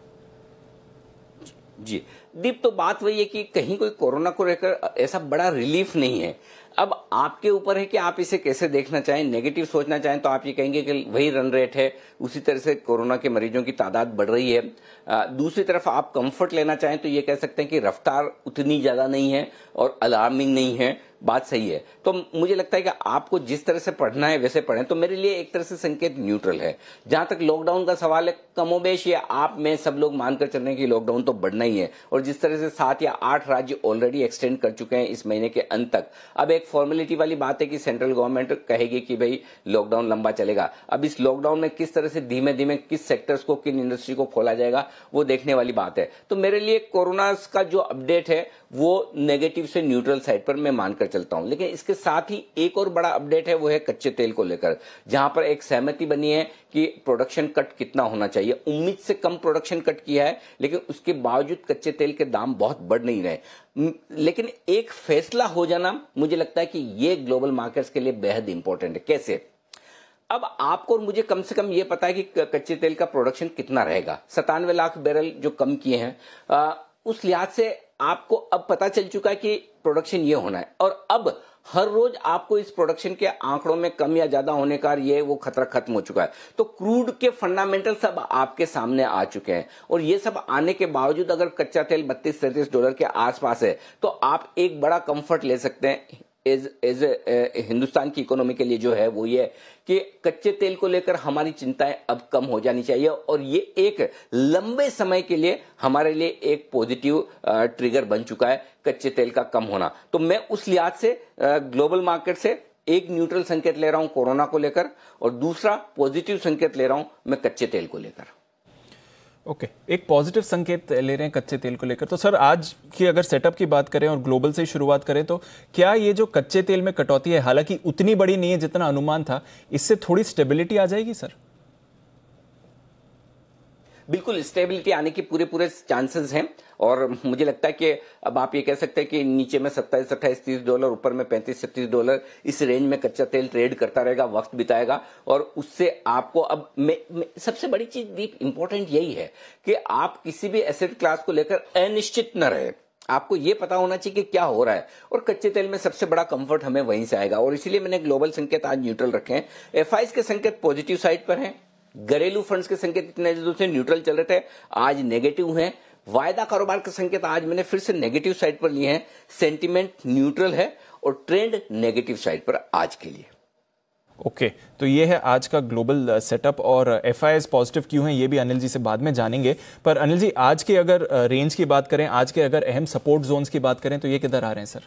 जी दीप, तो बात वही है कि कहीं कोई कोरोना को लेकर ऐसा बड़ा रिलीफ नहीं है। अब आपके ऊपर है कि आप इसे कैसे देखना चाहें। नेगेटिव सोचना चाहें तो आप ये कहेंगे कि वही रन रेट है, उसी तरह से कोरोना के मरीजों की तादाद बढ़ रही है। आ, दूसरी तरफ आप कंफर्ट लेना चाहें तो ये कह सकते हैं कि रफ्तार उतनी ज्यादा नहीं है और अलार्मिंग नहीं है। बात सही है। तो मुझे लगता है कि आपको जिस तरह से पढ़ना है वैसे पढ़ें। तो मेरे लिए एक तरह से संकेत न्यूट्रल है। जहां तक लॉकडाउन का सवाल है, कमोबेश ये आप में सब लोग मानकर चल रहे हैं कि लॉकडाउन तो बढ़ना ही है। और जिस तरह से सात या आठ राज्य ऑलरेडी एक्सटेंड कर चुके हैं इस महीने के अंत तक, अब एक फॉर्मेलिटी वाली बात है कि सेंट्रल गवर्नमेंट कहेगी कि भाई लॉकडाउन लंबा चलेगा। अब इस लॉकडाउन में किस तरह से धीमे धीमे किस सेक्टर्स को, किन इंडस्ट्री को खोला जाएगा, वो देखने वाली बात है। तो मेरे लिए कोरोना का जो अपडेट है वो नेगेटिव से न्यूट्रल साइड पर मैं मानकर चलता हूं। लेकिन इसके साथ ही एक और बड़ा अपडेट है, वो है कच्चे तेल को लेकर, जहां पर एक सहमति बनी है कि प्रोडक्शन कट कितना होना चाहिए। उम्मीद से कम प्रोडक्शन कट किया है, लेकिन उसके बावजूद कच्चे तेल के दाम बहुत बढ़ नहीं रहे। लेकिन एक फैसला हो जाना, मुझे लगता है कि ये ग्लोबल मार्केट्स के लिए बेहद इंपॉर्टेंट है। कैसे? अब आपको और मुझे कम से कम ये पता है कि कच्चे तेल का प्रोडक्शन कितना रहेगा। सतानवे लाख बैरल जो कम किए हैं, आ, उस लिहाज से आपको अब पता चल चुका है कि प्रोडक्शन ये होना है। और अब हर रोज आपको इस प्रोडक्शन के आंकड़ों में कम या ज्यादा होने का ये वो खतरा खत्म हो चुका है। तो क्रूड के फंडामेंटल सब आपके सामने आ चुके हैं। और ये सब आने के बावजूद अगर कच्चा तेल बत्तीस सैंतीस डॉलर के आसपास है तो आप एक बड़ा कंफर्ट ले सकते हैं एज एज हिंदुस्तान की इकोनॉमी के लिए, जो है वो ये कि कच्चे तेल को लेकर हमारी चिंताएं अब कम हो जानी चाहिए। और ये एक लंबे समय के लिए हमारे लिए एक पॉजिटिव ट्रिगर बन चुका है कच्चे तेल का कम होना। तो मैं उस लिहाज से ग्लोबल मार्केट से एक न्यूट्रल संकेत ले रहा हूं कोरोना को लेकर, और दूसरा पॉजिटिव संकेत ले रहा हूं मैं कच्चे तेल को लेकर। Okay okay. एक पॉजिटिव संकेत ले रहे हैं कच्चे तेल को लेकर। तो सर, आज की अगर सेटअप की बात करें और ग्लोबल से शुरुआत करें तो क्या ये जो कच्चे तेल में कटौती है, हालांकि उतनी बड़ी नहीं है जितना अनुमान था, इससे थोड़ी स्टेबिलिटी आ जाएगी सर? बिल्कुल स्टेबिलिटी आने की पूरे पूरे चांसेस हैं। और मुझे लगता है कि अब आप ये कह सकते हैं कि नीचे में सत्ताईस अट्ठाईस तीस डॉलर, ऊपर में पैंतीस छत्तीस डॉलर, इस रेंज में कच्चा तेल ट्रेड करता रहेगा, वक्त बिताएगा। और उससे आपको अब मैं, मैं, सबसे बड़ी चीज दीप इंपॉर्टेंट यही है कि आप किसी भी एसेट क्लास को लेकर अनिश्चित न रहे। आपको ये पता होना चाहिए कि क्या हो रहा है, और कच्चे तेल में सबसे बड़ा कंफर्ट हमें वहीं से आएगा, और इसीलिए मैंने ग्लोबल संकेत आज न्यूट्रल रखे हैं। एफआईज के संकेत पॉजिटिव साइड पर हैं, घरेलू फंड्स के संकेत इतने दिनों से न्यूट्रल चल रहे थे, आज नेगेटिव हैं। वायदा कारोबार के संकेत आज मैंने फिर से नेगेटिव साइड पर लिए हैं, सेंटीमेंट न्यूट्रल है और ट्रेंड नेगेटिव साइड पर आज के लिए। ओके okay, तो ये है आज का ग्लोबल सेटअप, और एफआईआईज पॉजिटिव क्यों हैं ये भी अनिल जी से बाद में जानेंगे। पर अनिल जी, आज के अगर रेंज की बात करें, आज के अगर अहम सपोर्ट जोन्स की बात करें, तो ये किधर आ रहे हैं सर?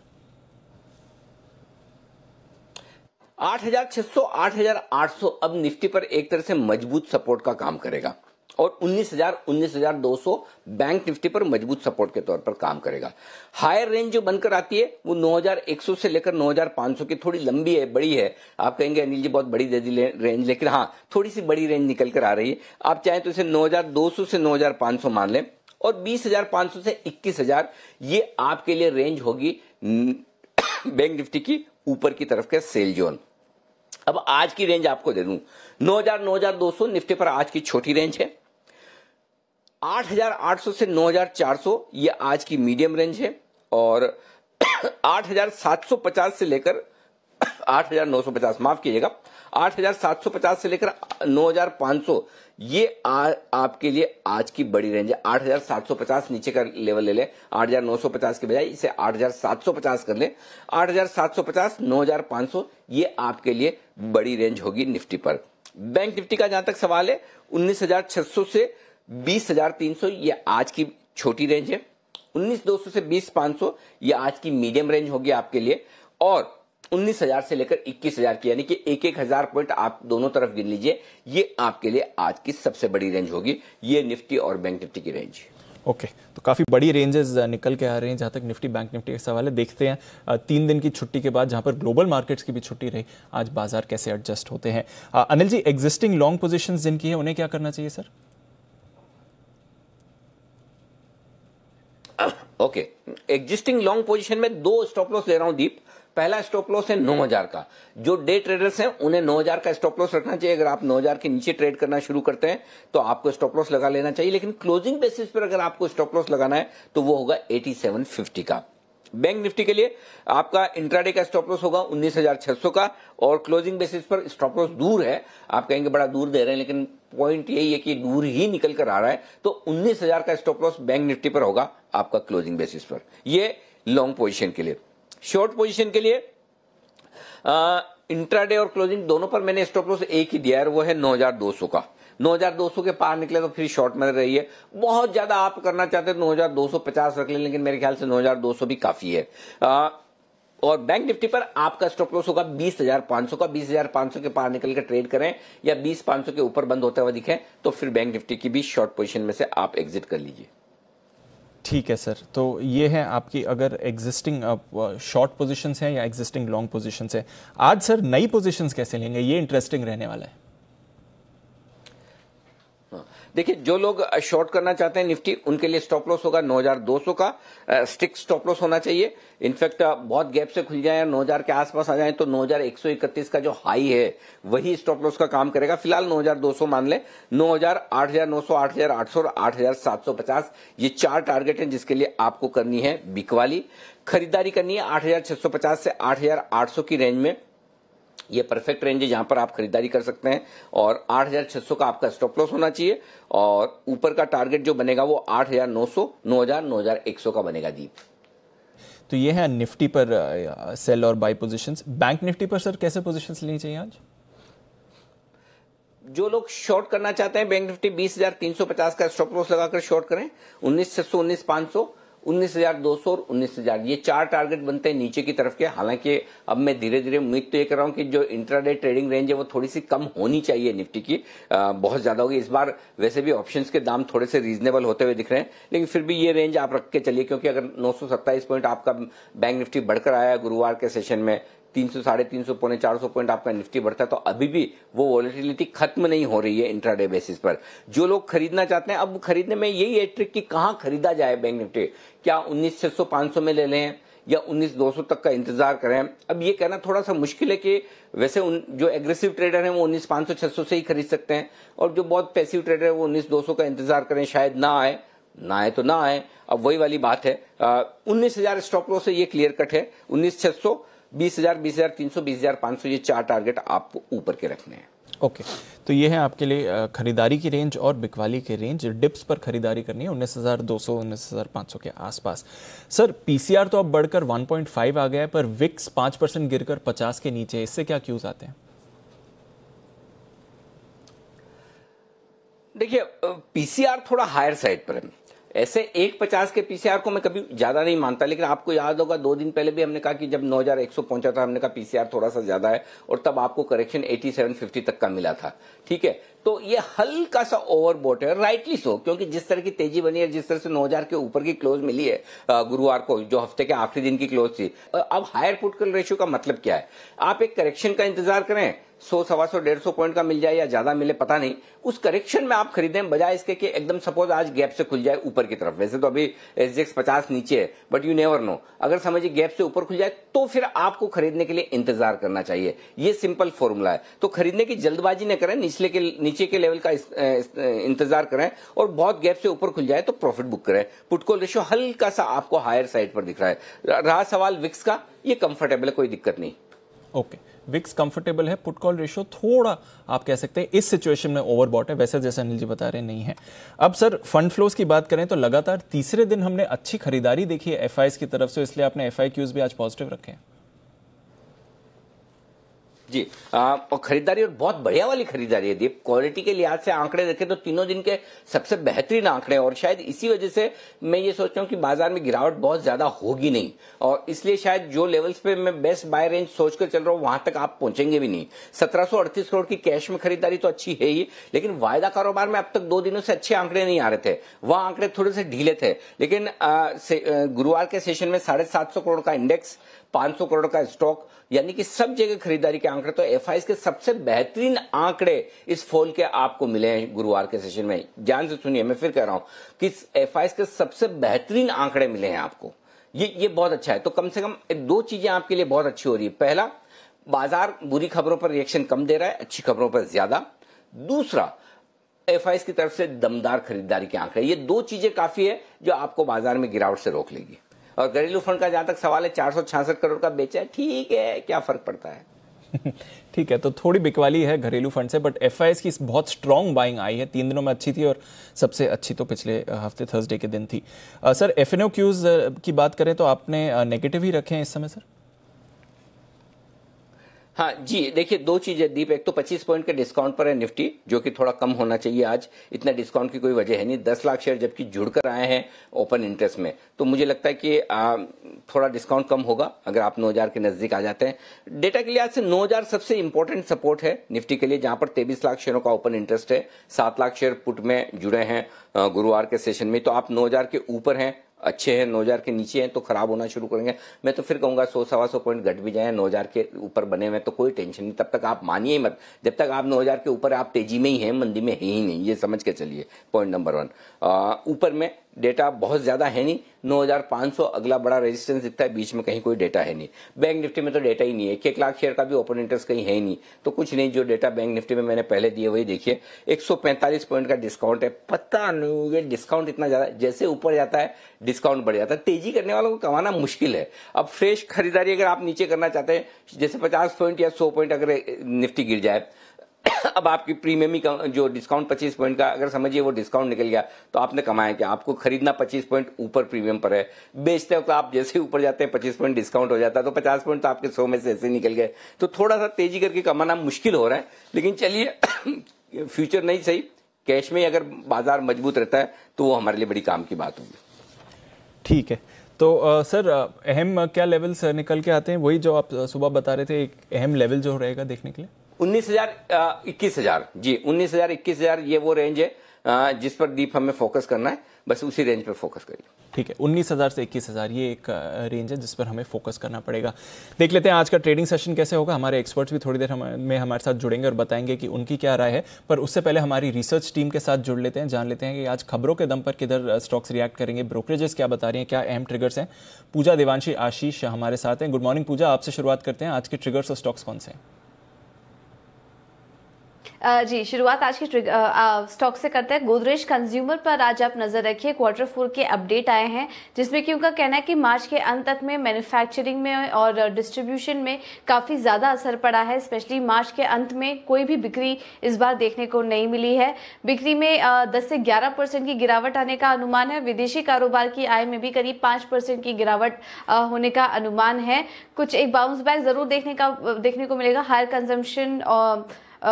आठ हज़ार छह सौ, आठ हज़ार आठ सौ अब निफ्टी पर एक तरह से मजबूत सपोर्ट का काम करेगा, और उन्नीस हज़ार, उन्नीस हज़ार दो सौ बैंक निफ्टी पर मजबूत सपोर्ट के तौर पर काम करेगा। हायर रेंज जो बनकर आती है वो नौ हज़ार एक सौ से लेकर नौ हज़ार पाँच सौ की, थोड़ी लंबी है, बड़ी है। आप कहेंगे अनिल जी बहुत बड़ी दे दी रेंज, लेकिन हाँ थोड़ी सी बड़ी रेंज निकल कर आ रही है। आप चाहें तो इसे नौ हज़ार दो सौ से नौ हज़ार पाँच सौ मान लें, और बीस हज़ार पाँच सौ से इक्कीस हज़ार ये आपके लिए रेंज होगी बैंक निफ्टी की ऊपर की तरफ के सेल जोन। अब आज की रेंज आपको दे दूं, नौ हज़ार, नौ हज़ार दो सौ निफ्टी पर आज की छोटी रेंज है। आठ हज़ार आठ सौ से नौ हज़ार चार सौ ये आज की मीडियम रेंज है, और आठ हज़ार सात सौ पचास से लेकर आठ हज़ार नौ सौ पचास, माफ कीजिएगा, आठ हज़ार सात सौ पचास से लेकर नौ हज़ार पाँच सौ ये आ, आपके लिए आज की बड़ी रेंज है। आठ हज़ार सात सौ पचास नीचे का लेवल ले ले, आठ हज़ार नौ सौ पचास के बजाय इसे आठ हज़ार सात सौ पचास कर ले। आठ हज़ार सात सौ पचास, नौ हज़ार पाँच सौ ये आपके लिए बड़ी रेंज होगी निफ्टी पर। बैंक निफ्टी का जहां तक सवाल है, उन्नीस हज़ार छह सौ से बीस हज़ार तीन सौ ये आज की छोटी रेंज है। उन्नीस हज़ार दो सौ से बीस हज़ार पाँच सौ ये आज की मीडियम रेंज होगी आपके लिए, और उन्नीस हज़ार से लेकर इक्कीस हज़ार की, यानी कि एक एक हजार पॉइंट आप दोनों तरफ गिन लीजिए, ये आपके लिए आज की सबसे बड़ी रेंज होगी, ये निफ्टी और बैंक निफ्टी की रेंज। ओके okay, तो काफी बड़ी रेंजेस निकल के आ रही हैं जहां तक निफ्टी बैंक निफ्टी का सवाल है। देखते हैं तीन दिन की छुट्टी के बाद, जहां पर ग्लोबल मार्केट्स की भी छुट्टी रही, आज बाजार कैसे एडजस्ट होते हैं। Anil ji, existing long positions जिनकी है उन्हें क्या करना चाहिए sir? Okay, existing long position में दो स्टॉप लॉस ले रहा हूं दीप। पहला स्टॉप लॉस है नौ हज़ार का। जो डे ट्रेडर्स हैं उन्हें नौ हज़ार का स्टॉप लॉस रखना चाहिए। अगर आप नौ हज़ार के नीचे ट्रेड करना शुरू करते हैं तो आपको स्टॉप लॉस लगा लेना चाहिए, लेकिन क्लोजिंग बेसिस पर अगर आपको स्टॉप लॉस लगाना है तो वो होगा सत्तासी पचास का। बैंक निफ्टी के लिए आपका इंट्राडे का स्टॉप लॉस होगा उन्नीस हज़ार छह सौ का, और क्लोजिंग बेसिस पर स्टॉप लॉस दूर है। आप कहेंगे बड़ा दूर दे रहे हैं, लेकिन पॉइंट यही है कि दूर ही निकल कर आ रहा है, तो उन्नीस हज़ार का स्टॉप लॉस बैंक निफ्टी पर होगा आपका क्लोजिंग बेसिस पर। ये लॉन्ग पोजीशन के लिए। शॉर्ट पोजीशन के लिए इंट्राडे और क्लोजिंग दोनों पर मैंने स्टॉप लॉस एक ही दिया है, वो है नौ हज़ार दो सौ का। नौ हज़ार दो सौ के पार निकले तो फिर शॉर्ट में रहिए। बहुत ज्यादा आप करना चाहते हैं नौ हज़ार दो सौ पचास रख लें, लेकिन मेरे ख्याल से नौ हज़ार दो सौ भी काफी है। आ, और बैंक निफ्टी पर आपका स्टॉप लॉस होगा बीस हज़ार पाँच सौ का। बीस हज़ार पाँच सौ के पार निकल कर ट्रेड करें, या बीस हज़ार पाँच सौ के ऊपर बंद होता हुआ दिखे तो फिर बैंक निफ्टी की भी शॉर्ट पोजीशन में से आप एग्जिट कर लीजिए। ठीक है सर, तो ये है आपकी अगर एग्जिस्टिंग शॉर्ट पोजीशंस हैं या एग्जिस्टिंग लॉन्ग पोजीशंस हैं। आज सर नई पोजीशंस कैसे लेंगे, ये इंटरेस्टिंग रहने वाला है। देखिए, जो लोग शॉर्ट करना चाहते हैं निफ्टी, उनके लिए स्टॉप लॉस होगा नौ हज़ार दो सौ का। स्टिक स्टॉप लॉस होना चाहिए। इनफैक्ट बहुत गैप से खुल जाए, नौ हज़ार के आसपास आ जाए तो नौ हज़ार एक सौ इकतीस का जो हाई है वही स्टॉप लॉस का काम करेगा। फिलहाल नौ हज़ार दो सौ मान ले। नौ हज़ार, आठ हज़ार नौ सौ, आठ हज़ार आठ सौ और आठ हज़ार सात सौ पचास ये चार टारगेट हैं जिसके लिए आपको करनी है बिकवाली। खरीदारी करनी है आठ हज़ार छह सौ पचास से आठ हज़ार आठ सौ की रेंज में। ये परफेक्ट रेंज है जहां पर आप खरीदारी कर सकते हैं, और आठ हज़ार छह सौ का आपका स्टॉप लॉस होना चाहिए, और ऊपर का टारगेट जो बनेगा वो आठ हज़ार नौ सौ, नौ हज़ार, नौ हज़ार एक सौ का बनेगा दीप। तो ये है निफ्टी पर सेल और बाय पोजीशंस। बैंक निफ्टी पर सर कैसे पोजीशंस लेनी चाहिए आज? जो लोग शॉर्ट करना चाहते हैं बैंक निफ्टी बीस हज़ार तीन सौ पचास का स्टॉप लॉस लगाकर शॉर्ट करें। उन्नीस छह सौ, उन्नीस पाँच सौ, उन्नीस हज़ार दो सौ और उन्नीस हज़ार ये चार टारगेट बनते हैं नीचे की तरफ के। हालांकि अब मैं धीरे धीरे उम्मीद तो ये कर रहा हूं कि जो इंट्राडे ट्रेडिंग रेंज है वो थोड़ी सी कम होनी चाहिए निफ्टी की। आ, बहुत ज्यादा होगी इस बार। वैसे भी ऑप्शंस के दाम थोड़े से रीजनेबल होते हुए दिख रहे हैं, लेकिन फिर भी ये रेंज आप रख के चलिए, क्योंकि अगर नौ सौ सत्ताईस पॉइंट आपका बैंक निफ्टी बढ़कर आया है गुरुवार के सेशन में, तीन सौ, साढ़े तीन सौ, पौने चार सौ पॉइंट आपका निफ्टी बढ़ता है, तो अभी भी वो वॉलेटिलिटी खत्म नहीं हो रही है इंट्राडे बेसिस पर। जो लोग खरीदना चाहते हैं, अब खरीदने में यही है ट्रिक कि कहां खरीदा जाए बैंक निफ्टी। क्या उन्नीस छह सौ पाँच सौ में ले लें या उन्नीस दो सौ तक का इंतजार करें? अब ये कहना थोड़ा सा मुश्किल है कि वैसे उन जो एग्रेसिव ट्रेडर हैं वो उन्नीस पाँच सौ छह सौ से ही खरीद सकते हैं, और जो बहुत पैसिव ट्रेडर है वो उन्नीस दो सौ का इंतजार करें, शायद ना आए। ना आए तो ना आए। अब वही वाली बात है, उन्नीस हजार स्टॉप लॉस है, ये क्लियर कट है। उन्नीस छह सौ, बीस हजार, बीस हजार तीन सौ, बीस हजार पाँच सौ, ये चार टारगेट आपको ऊपर के रखने हैं। Okay okay. तो ये है आपके लिए खरीदारी की रेंज और बिकवाली की रेंज। डिप्स पर खरीदारी करनी है उन्नीस हजार दो सौ, उन्नीस हजार पाँच सौ के आसपास। सर पीसीआर तो अब बढ़कर वन पॉइंट फाइव आ गया है, पर विक्स पाँच परसेंट गिरकर पचास के नीचे, इससे क्या क्यूज आते हैं? देखिए, पीसीआर थोड़ा हायर साइड पर है। ऐसे एक पचास के पीसीआर को मैं कभी ज्यादा नहीं मानता, लेकिन आपको याद होगा दो दिन पहले भी हमने कहा कि जब नौ हजार एक सौ पहुंचा था, हमने कहा पीसीआर थोड़ा सा ज्यादा है, और तब आपको करेक्शन सत्तासी पचास तक का मिला था। ठीक है, तो ये हल्का सा ओवरबोट है, राइटली सो, क्योंकि जिस तरह की तेजी बनी है, जिस तरह से नौ हजार के ऊपर की क्लोज मिली है गुरुवार को, जो हफ्ते के आखिरी दिन की क्लोज थी। अब हायर पुट कॉल रेशियो का मतलब क्या है? आप एक करेक्शन का इंतजार करें, सौ सवा सौ डेढ़ सौ पॉइंट का मिल जाए या ज्यादा मिले पता नहीं, उस करेक्शन में आप खरीदें, बजाय इसके कि एकदम सपोज आज गैप से खुल जाए ऊपर की तरफ। वैसे तो अभी एसजेएक्स पचास नीचे है, बट यू नेवर नो, अगर समझिए गैप से ऊपर खुल जाए तो फिर आपको खरीदने के लिए इंतजार करना चाहिए। ये सिंपल फॉर्मूला है। तो खरीदने की जल्दबाजी न करें, निचले के नीचे के लेवल का इंतजार करें, और बहुत गैप से ऊपर खुल जाए तो प्रॉफिट बुक करें। पुट कॉल रेशियो हल्का सा आपको हायर साइड पर दिख रहा है। रहा सवाल विक्स का, ये कंफर्टेबल है, कोई दिक्कत नहीं। ओके, विक्स कंफर्टेबल है, पुट कॉल रेशियो थोड़ा आप कह सकते हैं इस सिचुएशन में ओवरबॉट है, वैसे जैसे अनिल जी बता रहे नहीं है। अब सर फंड फ्लोज की बात करें तो लगातार तीसरे दिन हमने अच्छी खरीदारी देखी है एफआईज की तरफ से, इसलिए आपने एफआईक्यूज भी आज पॉजिटिव रखे हैं। जी, आ, और खरीदारी और बहुत बढ़िया वाली खरीदारी है दीप। क्वालिटी के लिहाज से आंकड़े देखें तो तीनों दिन के सबसे बेहतरीन आंकड़े, और शायद इसी वजह से मैं ये सोचता हूं कि बाजार में गिरावट बहुत ज्यादा होगी नहीं, और इसलिए शायद जो लेवल्स पे मैं बेस्ट बाय रेंज सोचकर चल रहा हूं वहां तक आप पहुंचेंगे भी नहीं। सत्रह सौ अड़तीस करोड़ की कैश में खरीदारी तो अच्छी है ही, लेकिन वायदा कारोबार में अब तक दो दिनों से अच्छे आंकड़े नहीं आ रहे थे, वह आंकड़े थोड़े से ढीले थे। लेकिन गुरुवार के सेशन में साढ़े सात सौ करोड़ का इंडेक्स, पांच सौ करोड़ का स्टॉक, यानी कि सब जगह खरीदारी के आंकड़े, तो एफआईज के सबसे बेहतरीन आंकड़े इस फॉल के आपको मिले हैं गुरुवार के सेशन में। ध्यान से सुनिए, मैं फिर कह रहा हूं कि एफआईज के सबसे बेहतरीन आंकड़े मिले हैं आपको, ये ये बहुत अच्छा है। तो कम से कम दो चीजें आपके लिए बहुत अच्छी हो रही है। पहला, बाजार बुरी खबरों पर रिएक्शन कम दे रहा है, अच्छी खबरों पर ज्यादा। दूसरा, एफआईज की तरफ से दमदार खरीदारी के आंकड़े, ये दो चीजें काफी है जो आपको बाजार में गिरावट से रोक लेगी। और घरेलू फंड का जहां तक सवाल है, चार सौ छियासठ करोड़ का बेचा है, ठीक है, क्या फर्क पड़ता है। ठीक है, तो थोड़ी बिकवाली है घरेलू फंड से, बट एफआईएस की बहुत स्ट्रांग बाइंग आई है, तीन दिनों में अच्छी थी, और सबसे अच्छी तो पिछले हफ्ते थर्सडे के दिन थी। आ, सर एफएनओ क्यूज की बात करें तो आपने नेगेटिव ही रखे हैं इस समय सर? हाँ जी, देखिए दो चीजें दीप, एक तो पच्चीस पॉइंट के डिस्काउंट पर है निफ्टी, जो कि थोड़ा कम होना चाहिए आज, इतना डिस्काउंट की कोई वजह है नहीं। दस लाख शेयर जबकि जुड़कर आए हैं ओपन इंटरेस्ट में, तो मुझे लगता है कि आ, थोड़ा डिस्काउंट कम होगा अगर आप नौ हजार के नजदीक आ जाते हैं। डेटा के लिहाज से नौ हजार सबसे इंपॉर्टेंट सपोर्ट है निफ्टी के लिए, जहां पर तेईस लाख शेयरों का ओपन इंटरेस्ट है, सात लाख शेयर पुट में जुड़े हैं गुरुवार के सेशन में। तो आप नौ हजार के ऊपर हैं, अच्छे हैं, नौ हजार के नीचे हैं तो खराब होना शुरू करेंगे। मैं तो फिर कहूंगा सौ सवा सौ पॉइंट घट भी जाए, नौ हजार के ऊपर बने हुए तो कोई टेंशन नहीं, तब तक आप मानिए ही मत। जब तक आप नौ हजार के ऊपर, आप तेजी में ही हैं, मंदी में है ही नहीं, ये समझ के चलिए। पॉइंट नंबर वन, ऊपर में डेटा बहुत ज्यादा है नहीं, नौ हजार पाँच सौ अगला बड़ा रेजिस्टेंस दिखता है, बीच में कहीं कोई डेटा है नहीं। बैंक निफ्टी में तो डेटा ही नहीं है, एक एक लाख शेयर का भी ओपन इंटरेस्ट कहीं है ही नहीं, तो कुछ नहीं। जो डेटा बैंक निफ्टी में मैंने पहले दिए वही देखिए, एक सौ पैंतालीस पॉइंट का डिस्काउंट है। पता नहीं ये डिस्काउंट इतना ज्यादा, जैसे ऊपर जाता है डिस्काउंट बढ़ जाता है। तेजी करने वालों को कमाना मुश्किल है। अब फ्रेश खरीदारी अगर आप नीचे करना चाहते हैं, जैसे पचास पॉइंट या सौ पॉइंट अगर निफ्टी गिर जाए, अब आपकी प्रीमियम ही जो डिस्काउंट पच्चीस पॉइंट का, अगर समझिए वो डिस्काउंट निकल गया तो आपने कमाया क्या? आपको खरीदना पच्चीस पॉइंट ऊपर प्रीमियम पर है, बेचते हो तो आप जैसे ऊपर जाते हैं पच्चीस पॉइंट डिस्काउंट हो जाता है, तो पचास पॉइंट तो आपके सौ में से ऐसे निकल गए। तो थोड़ा सा तेजी करके कमाना मुश्किल हो रहा है, लेकिन चलिए फ्यूचर नहीं सही, कैश में अगर बाजार मजबूत रहता है तो वो हमारे लिए बड़ी काम की बात होगी। ठीक है, तो आ, सर अहम क्या लेवल्स निकल के आते हैं? वही जो आप सुबह बता रहे थे, एक अहम लेवल जो रहेगा देखने के लिए उन्नीस हजार इक्कीस हजार जी, उन्नीस हजार इक्कीस हजार ये वो रेंज है जिस पर दीप हमें फोकस करना है, बस उसी रेंज पर फोकस करिए। ठीक है, उन्नीस हजार से इक्कीस हजार ये एक रेंज है जिस पर हमें फोकस करना पड़ेगा। देख लेते हैं आज का ट्रेडिंग सेशन कैसे होगा। हमारे एक्सपर्ट्स भी थोड़ी देर हम, में हमारे साथ जुड़ेंगे और बताएंगे कि उनकी क्या राय है, पर उससे पहले हमारी रिसर्च टीम के साथ जुड़ लेते हैं, जान लेते हैं कि आज खबरों के दम पर किधर स्टॉक्स रिएक्ट करेंगे, ब्रोकरेजेस क्या बता रही हैं, क्या अहम ट्रिगर्स हैं। पूजा, देवांशी, आशीष हमारे साथ हैं। गुड मॉर्निंग पूजा, आपसे शुरुआत करते हैं। आज के ट्रिगर्स और स्टॉक्स कौन से हैं? जी, शुरुआत आज की स्टॉक से करते हैं। गोदरेज कंज्यूमर पर आज आप नजर रखिए। क्वार्टर फोर के अपडेट आए हैं जिसमें कि उनका कहना है कि मार्च के अंत तक में मैन्युफैक्चरिंग में और डिस्ट्रीब्यूशन में काफी ज्यादा असर पड़ा है। स्पेशली मार्च के अंत में कोई भी बिक्री इस बार देखने को नहीं मिली है। बिक्री में दस से ग्यारह परसेंट की गिरावट आने का अनुमान है। विदेशी कारोबार की आय में भी करीब पांच परसेंट की गिरावट होने का अनुमान है। कुछ एक बाउंस बैक जरूर देखने का देखने को मिलेगा। हायर कंजम्पशन और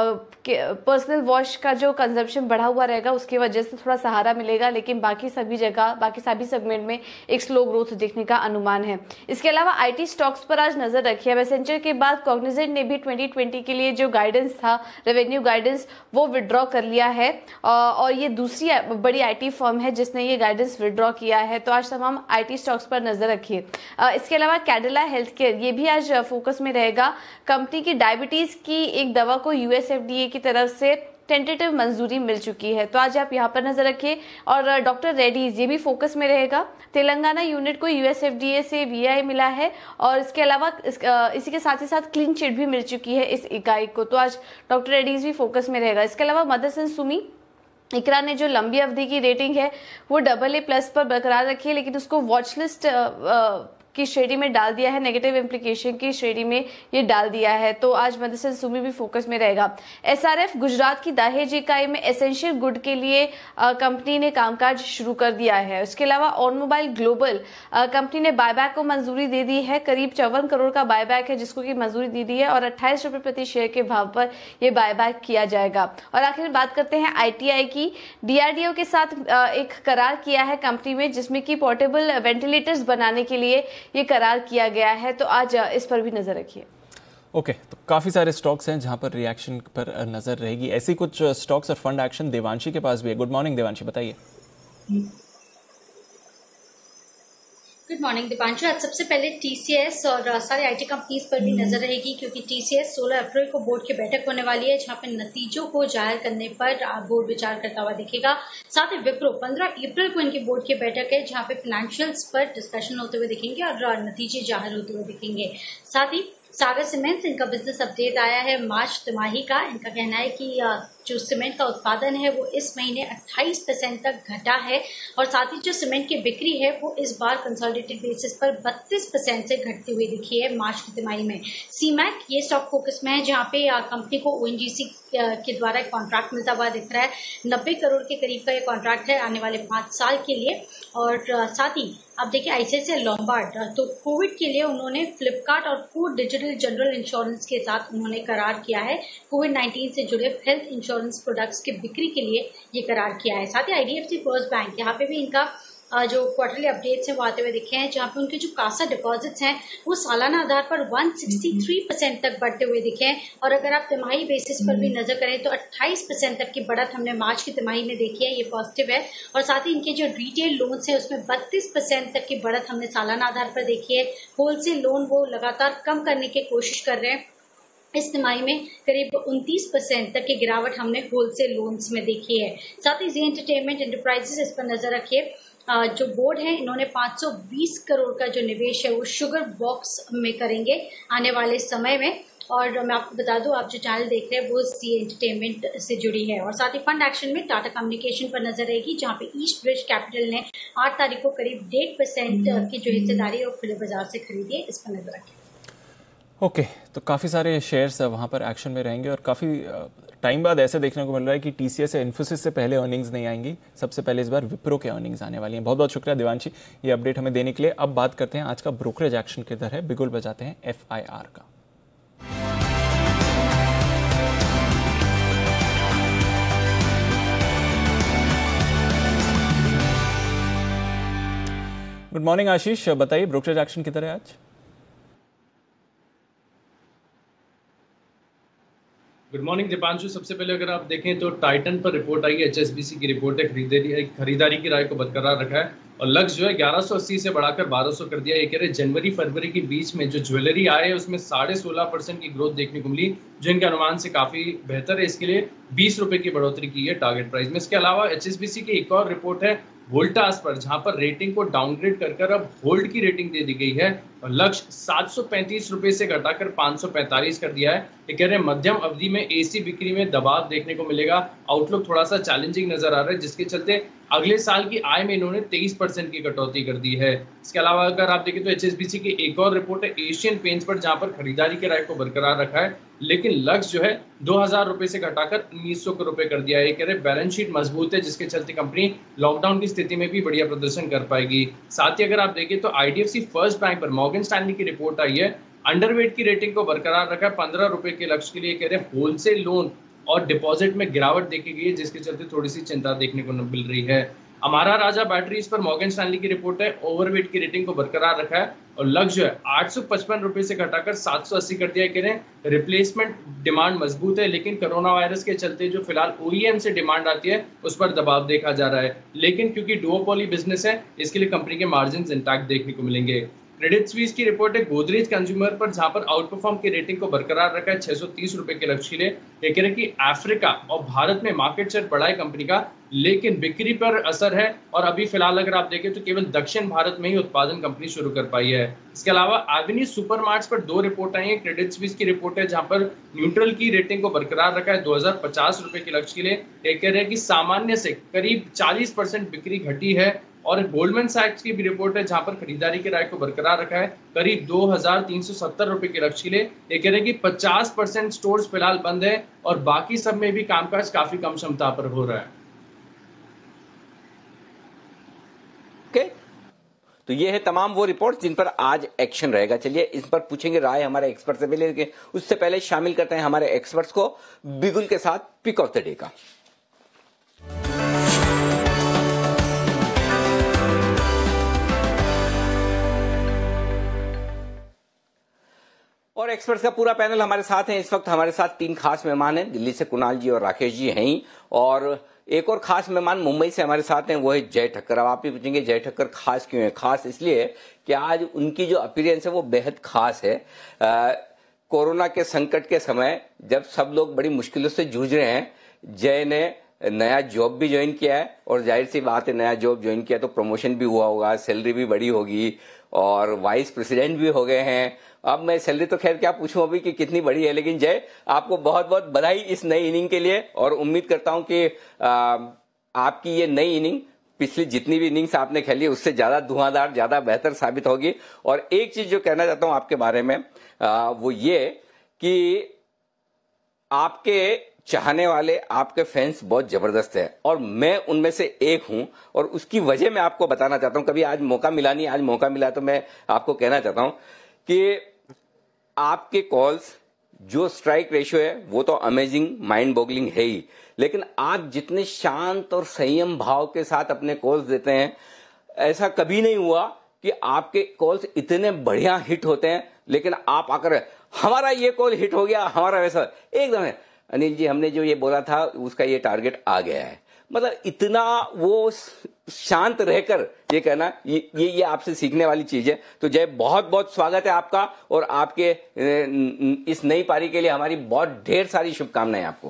पर्सनल वॉश का जो कंजम्पशन बढ़ा हुआ रहेगा उसकी वजह से थोड़ा सहारा मिलेगा, लेकिन बाकी सभी जगह बाकी सभी सेगमेंट में एक स्लो ग्रोथ देखने का अनुमान है। इसके अलावा आईटी स्टॉक्स पर आज नजर रखिए। एसेंचर के बाद कॉग्निजेंट ने भी ट्वेंटी ट्वेंटी के लिए जो गाइडेंस था, रेवेन्यू गाइडेंस, वो विड्रॉ कर लिया है और ये दूसरी बड़ी आईटी फर्म है जिसने ये गाइडेंस विड्रॉ किया है। तो आज तमाम आईटी स्टॉक्स पर नजर रखिए। इसके अलावा कैडिला हेल्थ केयर ये भी आज फोकस में रहेगा। कंपनी की डायबिटीज की एक दवा को यूएस एफडीए की तरफ से टेंटेटिव मंजूरी मिल चुकी है, तो आज आप यहां पर नजर रखिए। और डॉक्टर रेड्डीज ये भी फोकस में रहेगा। तेलंगाना यूनिट को यूएसएफडीए से वीआई मिला है और इसके अलावा इस, इसी के साथ ही साथ क्लीन चिट भी मिल चुकी है इस इकाई को, तो आज डॉक्टर रेड्डीज भी फोकस में रहेगा। इसके अलावा मदरसन सुमी इकरा ने जो लंबी अवधि की रेटिंग है वो डबल ए प्लस पर बरकरार रखी है, लेकिन उसको वॉच लिस्ट की श्रेणी में डाल दिया है, नेगेटिव इम्प्लीकेशन की श्रेणी में ये डाल दिया है, तो आज मदरसन सुमी भी फोकस में रहेगा। एसआरएफ गुजरात की दाहेज इकाई में एसेंशियल गुड के लिए कंपनी ने कामकाज शुरू कर दिया है। इसके अलावा ऑनमोबाइल ग्लोबल कंपनी ने बायबैक को मंजूरी दे दी है। करीब चौवन करोड़ का बायबैक है जिसको की मंजूरी दी दी है और अट्ठाईस रुपए प्रति शेयर के भाव पर यह बायबैक किया जाएगा। और आखिर बात करते हैं आईटीआई की। डीआरडीओ के साथ एक करार किया है कंपनी में जिसमें कि पोर्टेबल वेंटिलेटर्स बनाने के लिए ये करार किया गया है, तो आज इस पर भी नजर रखिए। ओके okay, तो काफी सारे स्टॉक्स हैं जहां पर रिएक्शन पर नजर रहेगी। ऐसे कुछ स्टॉक्स और फंड एक्शन देवांशी के पास भी है। गुड मॉर्निंग देवांशी, बताइए। Good morning Deepanshu. आज सबसे पहले टीसीएस और सारे आईटी कंपनीज पर भी नजर रहेगी क्योंकि टीसीएस सोलह अप्रैल को बोर्ड की बैठक होने वाली है जहां पर नतीजों को जाहिर करने पर बोर्ड विचार करता हुआ दिखेगा। साथ ही विप्रो पंद्रह अप्रैल को इनकी बोर्ड की बैठक है जहां पे फाइनेंशियल्स पर डिस्कशन होते हुए दिखेंगे और नतीजे जाहिर होते हुए दिखेंगे। साथ ही सागर सीमेंट्स इनका बिजनेस अपडेट आया है मार्च तिमाही का। इनका कहना है कि जो सीमेंट का उत्पादन है वो इस महीने अट्ठाईस परसेंट तक घटा है और साथ ही जो सीमेंट की बिक्री है वो इस बार कंसोलिडेटेड बेसिस पर बत्तीस परसेंट से घटती हुई दिखी है मार्च की तिमाही में। सीमैक ये स्टॉक फोकस में है जहां पे कंपनी को ओएनजीसी के द्वारा एक कॉन्ट्रैक्ट मिलता हुआ दिख रहा है। नब्बे करोड़ के करीब का ये कॉन्ट्रैक्ट है आने वाले पांच साल के लिए। और साथ ही आप देखिए आईसीआईसीआई लॉम्बार्ड, तो कोविड के लिए उन्होंने फ्लिपकार्ट और फूड डिजिटल जनरल इंश्योरेंस के साथ उन्होंने करार किया है। कोविड नाइन्टीन से जुड़े हेल्थ इंश्योरेंस प्रोडक्ट्स के बिक्री के लिए ये करार किया है। साथ ही आईडीएफसी फर्स्ट बैंक, यहाँ पे भी इनका जो क्वार्टरली अपडेट्स हैं वो आते हुए दिखे हैं जहां पे उनके जो कासा डिपॉजिट्स हैं वो सालाना आधार पर एक सौ तिरसठ परसेंट तक बढ़ते हुए दिखे हैं। और अगर आप तिमाही बेसिस पर भी नजर करें तो अट्ठाईस परसेंट तक की बढ़त हमने मार्च की तिमाही में देखी है, ये पॉजिटिव है। और साथ ही इनके जो रिटेल लोन्स हैं उसमें बत्तीस परसेंट तक की बढ़त हमने सालाना आधार पर देखी है। होलसेल लोन वो लगातार कम करने की कोशिश कर रहे हैं। इस तिमाही में करीब उनतीस परसेंट तक की गिरावट हमने होलसेल लोन्स में देखी है। साथ ही जी एंटरटेनमेंट एंटरप्राइजेस, इस पर नजर रखिए। जो बोर्ड है इन्होंने पाँच सौ बीस करोड़ का जो निवेश है वो शुगर बॉक्स में करेंगे आने वाले समय में। और मैं आपको बता दूं, आप जो चैनल देख रहे हैं वो सी एंटरटेनमेंट से जुड़ी है। और साथ ही फंड एक्शन में टाटा कम्युनिकेशन पर नजर रहेगी जहां पे ईस्ट ब्रिज कैपिटल ने आठ तारीख को करीब डेढ़ परसेंट की जो हिस्सेदारी है वो खुले बाजार से खरीदी है, इस पर नजर रखें। ओके okay, तो काफ़ी सारे शेयर्स वहाँ पर एक्शन में रहेंगे और काफ़ी टाइम बाद ऐसे देखने को मिल रहा है कि टीसीएस या इन्फोसिस से पहले अर्निंग्स नहीं आएंगी। सबसे पहले इस बार विप्रो के अर्निंग्स आने वाली हैं। बहुत बहुत शुक्रिया देवांशी ये अपडेट हमें देने के लिए। अब बात करते हैं आज का ब्रोकरेज एक्शन किधर है, बिगुल बजाते हैं एफआईआर का। गुड मॉर्निंग आशीष, बताइए ब्रोकरेज एक्शन किधर है आज? Good morning Deepanshu. सबसे पहले अगर आप देखें तो टाइटन पर रिपोर्ट आई है, एचएसबीसी की रिपोर्ट है, खरीदारी खरीदारी की राय को बरकरार रखा है और लक्ष्य जो है ग्यारह सौ अस्सी से बढ़ाकर बारह सौ कर दिया। ये कह रहे जनवरी फरवरी के बीच में जो ज्वेलरी आए उसमें साढ़े सोलह परसेंट की ग्रोथ देखने को मिली जो इनके अनुमान से काफी बेहतर है। इसके लिए बीस रुपए की बढ़ोतरी की है टारगेट प्राइस में। इसके अलावा एचएसबीसी की एक और रिपोर्ट है वोल्टास पर, जहां पर रेटिंग को डाउनग्रेड कर कर अब होल्ड की रेटिंग दे दी गई है और लक्ष्य सात सौ पैंतीस रुपए से घटाकर पाँच सौ पैंतालीस कर दिया है। ये कह रहे हैं मध्यम अवधि में एसी बिक्री में दबाव देखने को मिलेगा। आउटलुक थोड़ा सा चैलेंजिंग नजर आ रहा है, जिसके चलते अगले साल की आय में इन्होंने तेईस परसेंट की कटौती कर दी है। इसके अलावा अगर आप देखें तो एचएसबीसी की एक और रिपोर्ट है एशियन पेंट्स पर, जहां पर खरीदारी के राय को बरकरार रखा है, लेकिन लक्ष्य जो है दो हजार रुपए से घटाकर उन्नीस सौ रुपए कर दिया है। कह रहे बैलेंस शीट मजबूत है, जिसके चलते कंपनी लॉकडाउन की स्थिति में भी बढ़िया प्रदर्शन कर पाएगी। साथ ही अगर आप देखें तो आईडीएफसी फर्स्ट बैंक पर मॉर्गन स्टैनली की रिपोर्ट आई है, अंडरवेट की रेटिंग को बरकरार रखा है पंद्रह रुपए के लक्ष्य के लिए। कह रहे होलसेल लोन और डिपॉजिट में गिरावट देखी गई है, जिसके चलते थोड़ी सी चिंता देखने को मिल रही है। हमारा राजा बैटरीज पर मॉर्गन स्टैनली की रिपोर्ट है, ओवरवेट की रेटिंग को बरकरार रखा है और लक्ष्य है आठ सौ पचपन रुपए से घटाकर सात सौ अस्सी कर दिया। कह रहे हैं रिप्लेसमेंट डिमांड मजबूत है, लेकिन कोरोना वायरस के चलते जो फिलहाल ओईएम से डिमांड आती है उस पर दबाव देखा जा रहा है, लेकिन क्योंकि डुओपोली बिजनेस है इसके लिए कंपनी के मार्जिन इंटैक्ट देखने को मिलेंगे। क्रेडिट स्विस की रिपोर्ट है गोदरेज कंज्यूमर पर, जहां पर आउट परफॉर्म की रेटिंग को बरकरार रखा है छह सौ तीस रुपए के लक्ष्य के लिए। ये कह रहे हैं कि अफ्रीका और भारत में मार्केट शेयर बढ़ा है कंपनी का, लेकिन बिक्री पर असर है और अभी फिलहाल अगर आप देखें तो केवल दक्षिण भारत में ही उत्पादन कंपनी शुरू कर पाई है। इसके अलावा एवेन्यू सुपरमार्ट्स पर दो रिपोर्ट आई है। क्रेडिट स्विस की रिपोर्ट है, जहां पर न्यूट्रल की रेटिंग को बरकरार रखा है दो हजार पचास रुपए के लक्ष्य के लिए। ये कह रहे हैं कि सामान्य से करीब चालीस परसेंट बिक्री घटी है। और गोल्डमैन सैक्स की भी रिपोर्ट है, जहां पर खरीदारी के राय को बरकरार रखा है करीब दो हजार तीन सौ सत्तर रुपए के लक्ष्य के लिए। ये कह रहे हैं कि पचास परसेंट स्टोर्स फिलहाल बंद है और बाकी सब में भी कामकाज काफी कम क्षमता पर हो रहा है। ओके, तो ये है तमाम वो रिपोर्ट जिन पर आज एक्शन रहेगा। चलिए इस पर पूछेंगे राय हमारे एक्सपर्ट से भी, लेकिन उससे पहले शामिल करते हैं हमारे एक्सपर्ट्स को बिगुल के साथ पिक ऑफ द डे का। और एक्सपर्ट्स का पूरा पैनल हमारे साथ है। इस वक्त हमारे साथ तीन खास मेहमान हैं, दिल्ली से कुणाल जी और राकेश जी हैं ही, और एक और खास मेहमान मुंबई से हमारे साथ हैं, वो है जय ठक्कर। अब आप भी पूछेंगे जय ठक्कर खास क्यों है? खास इसलिए कि आज उनकी जो अपीयरेंस है वो बेहद खास है। आ, कोरोना के संकट के समय जब सब लोग बड़ी मुश्किलों से जूझ रहे हैं, जय ने नया जॉब भी ज्वाइन किया है, और जाहिर सी बात है नया जॉब ज्वाइन किया तो प्रमोशन भी हुआ होगा, सैलरी भी बड़ी होगी और वाइस प्रेसिडेंट भी हो गए हैं। अब मैं सैलरी तो खैर क्या पूछूं अभी कि कितनी बड़ी है, लेकिन जय आपको बहुत बहुत बधाई इस नई इनिंग के लिए, और उम्मीद करता हूं कि आ, आपकी ये नई इनिंग पिछली जितनी भी इनिंग्स आपने खेली उससे ज्यादा धुआंधार, ज्यादा बेहतर साबित होगी। और एक चीज जो कहना चाहता हूं आपके बारे में आ, वो ये कि आपके चाहने वाले, आपके फैंस बहुत जबरदस्त है और मैं उनमें से एक हूं, और उसकी वजह मैं आपको बताना चाहता हूं। कभी आज मौका मिला नहीं, आज मौका मिला तो मैं आपको कहना चाहता हूं कि आपके कॉल्स जो स्ट्राइक रेशियो है वो तो अमेजिंग, माइंड बॉगलिंग है ही, लेकिन आप जितने शांत और संयम भाव के साथ अपने कॉल्स देते हैं, ऐसा कभी नहीं हुआ कि आपके कॉल्स इतने बढ़िया हिट होते हैं, लेकिन आप आकर हमारा ये कॉल हिट हो गया, हमारा वैसा एकदम है अनिल जी हमने जो ये बोला था उसका ये टारगेट आ गया है। मतलब इतना वो शांत रहकर ये कहना, ये ये, ये आपसे सीखने वाली चीज है। तो जय बहुत बहुत स्वागत है आपका, और आपके इस नई पारी के लिए हमारी बहुत ढेर सारी शुभकामनाएं आपको।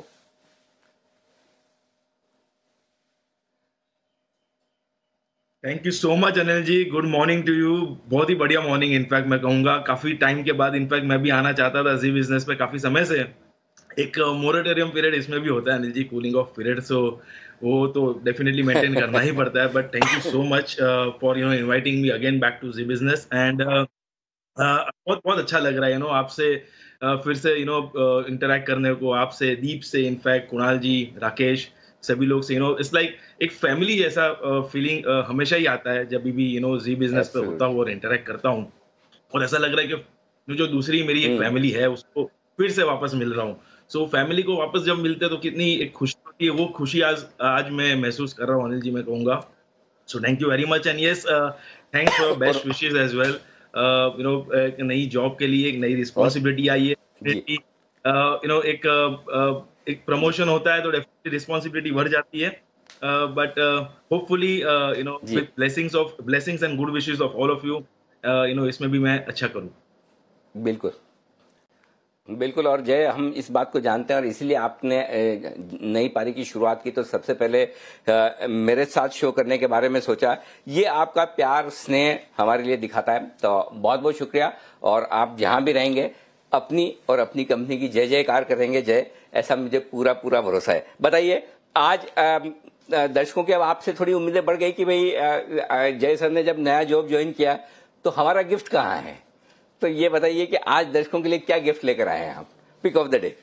Thank you so much Anil ji, good morning to you. बहुत ही बढ़िया मॉर्निंग, इनफैक्ट मैं कहूंगा काफी टाइम के बाद इनफैक्ट मैं भी आना चाहता था जी बिजनेस पे, काफी समय से। एक मोरेटोरियम पीरियड इसमें भी होता है Anil ji, cooling off period, so वो तो डेफिनेटली मेंटेन करना ही पड़ता है। But thank you so much for you know inviting me again back to Zee business, and बहुत बहुत अच्छा लग रहा है यू नो आपसे uh, फिर से यू नो इंटरेक्ट करने को, आपसे, दीप से, इनफैक्ट कुणाल जी, राकेश, सभी लोग से यू नो इट्स लाइक एक फैमिली जैसा फीलिंग uh, uh, हमेशा ही आता है जब भी यू नो जी बिजनेस पे होता हूँ और इंटरेक्ट करता हूँ, और ऐसा लग रहा है कि जो दूसरी मेरी एक फैमिली है उसको फिर से वापस मिल रहा हूँ। सो so, फैमिली को वापस जब मिलते हैं तो कितनी एक खुशी होती है, वो खुशी आज आज मैं महसूस कर रहा हूँ अनिल जी, मैं कहूँगा। So thank you very much, and yes thanks for best wishes as well. You know एक नई जॉब के लिए एक नई रिस्पॉन्सिबिलिटी आई है, यू नो एक uh, एक प्रमोशन होता है तो डेफिनेटली रिस्पॉन्सिबिलिटी बढ़ जाती है, but hopefully you know with blessings of blessings and good wishes of all of you, you know इसमें भी मैं अच्छा करूँ। बिल्कुल बिल्कुल, और जय हम इस बात को जानते हैं और इसीलिए आपने नई पारी की शुरुआत की तो सबसे पहले मेरे साथ शो करने के बारे में सोचा। ये आपका प्यार स्नेह हमारे लिए दिखाता है, तो बहुत बहुत शुक्रिया। और आप जहां भी रहेंगे अपनी और अपनी कंपनी की जय जयकार करेंगे, जय, ऐसा मुझे पूरा पूरा भरोसा है। बताइए, आज दर्शकों की अब आपसे थोड़ी उम्मीदें बढ़ गई कि भाई जय सर ने जब नया जॉब ज्वाइन किया तो हमारा गिफ्ट कहाँ है, तो ये बताइए कि आज दर्शकों के लिए क्या गिफ्ट लेकर आए हैं आप, पिक ऑफ द डे।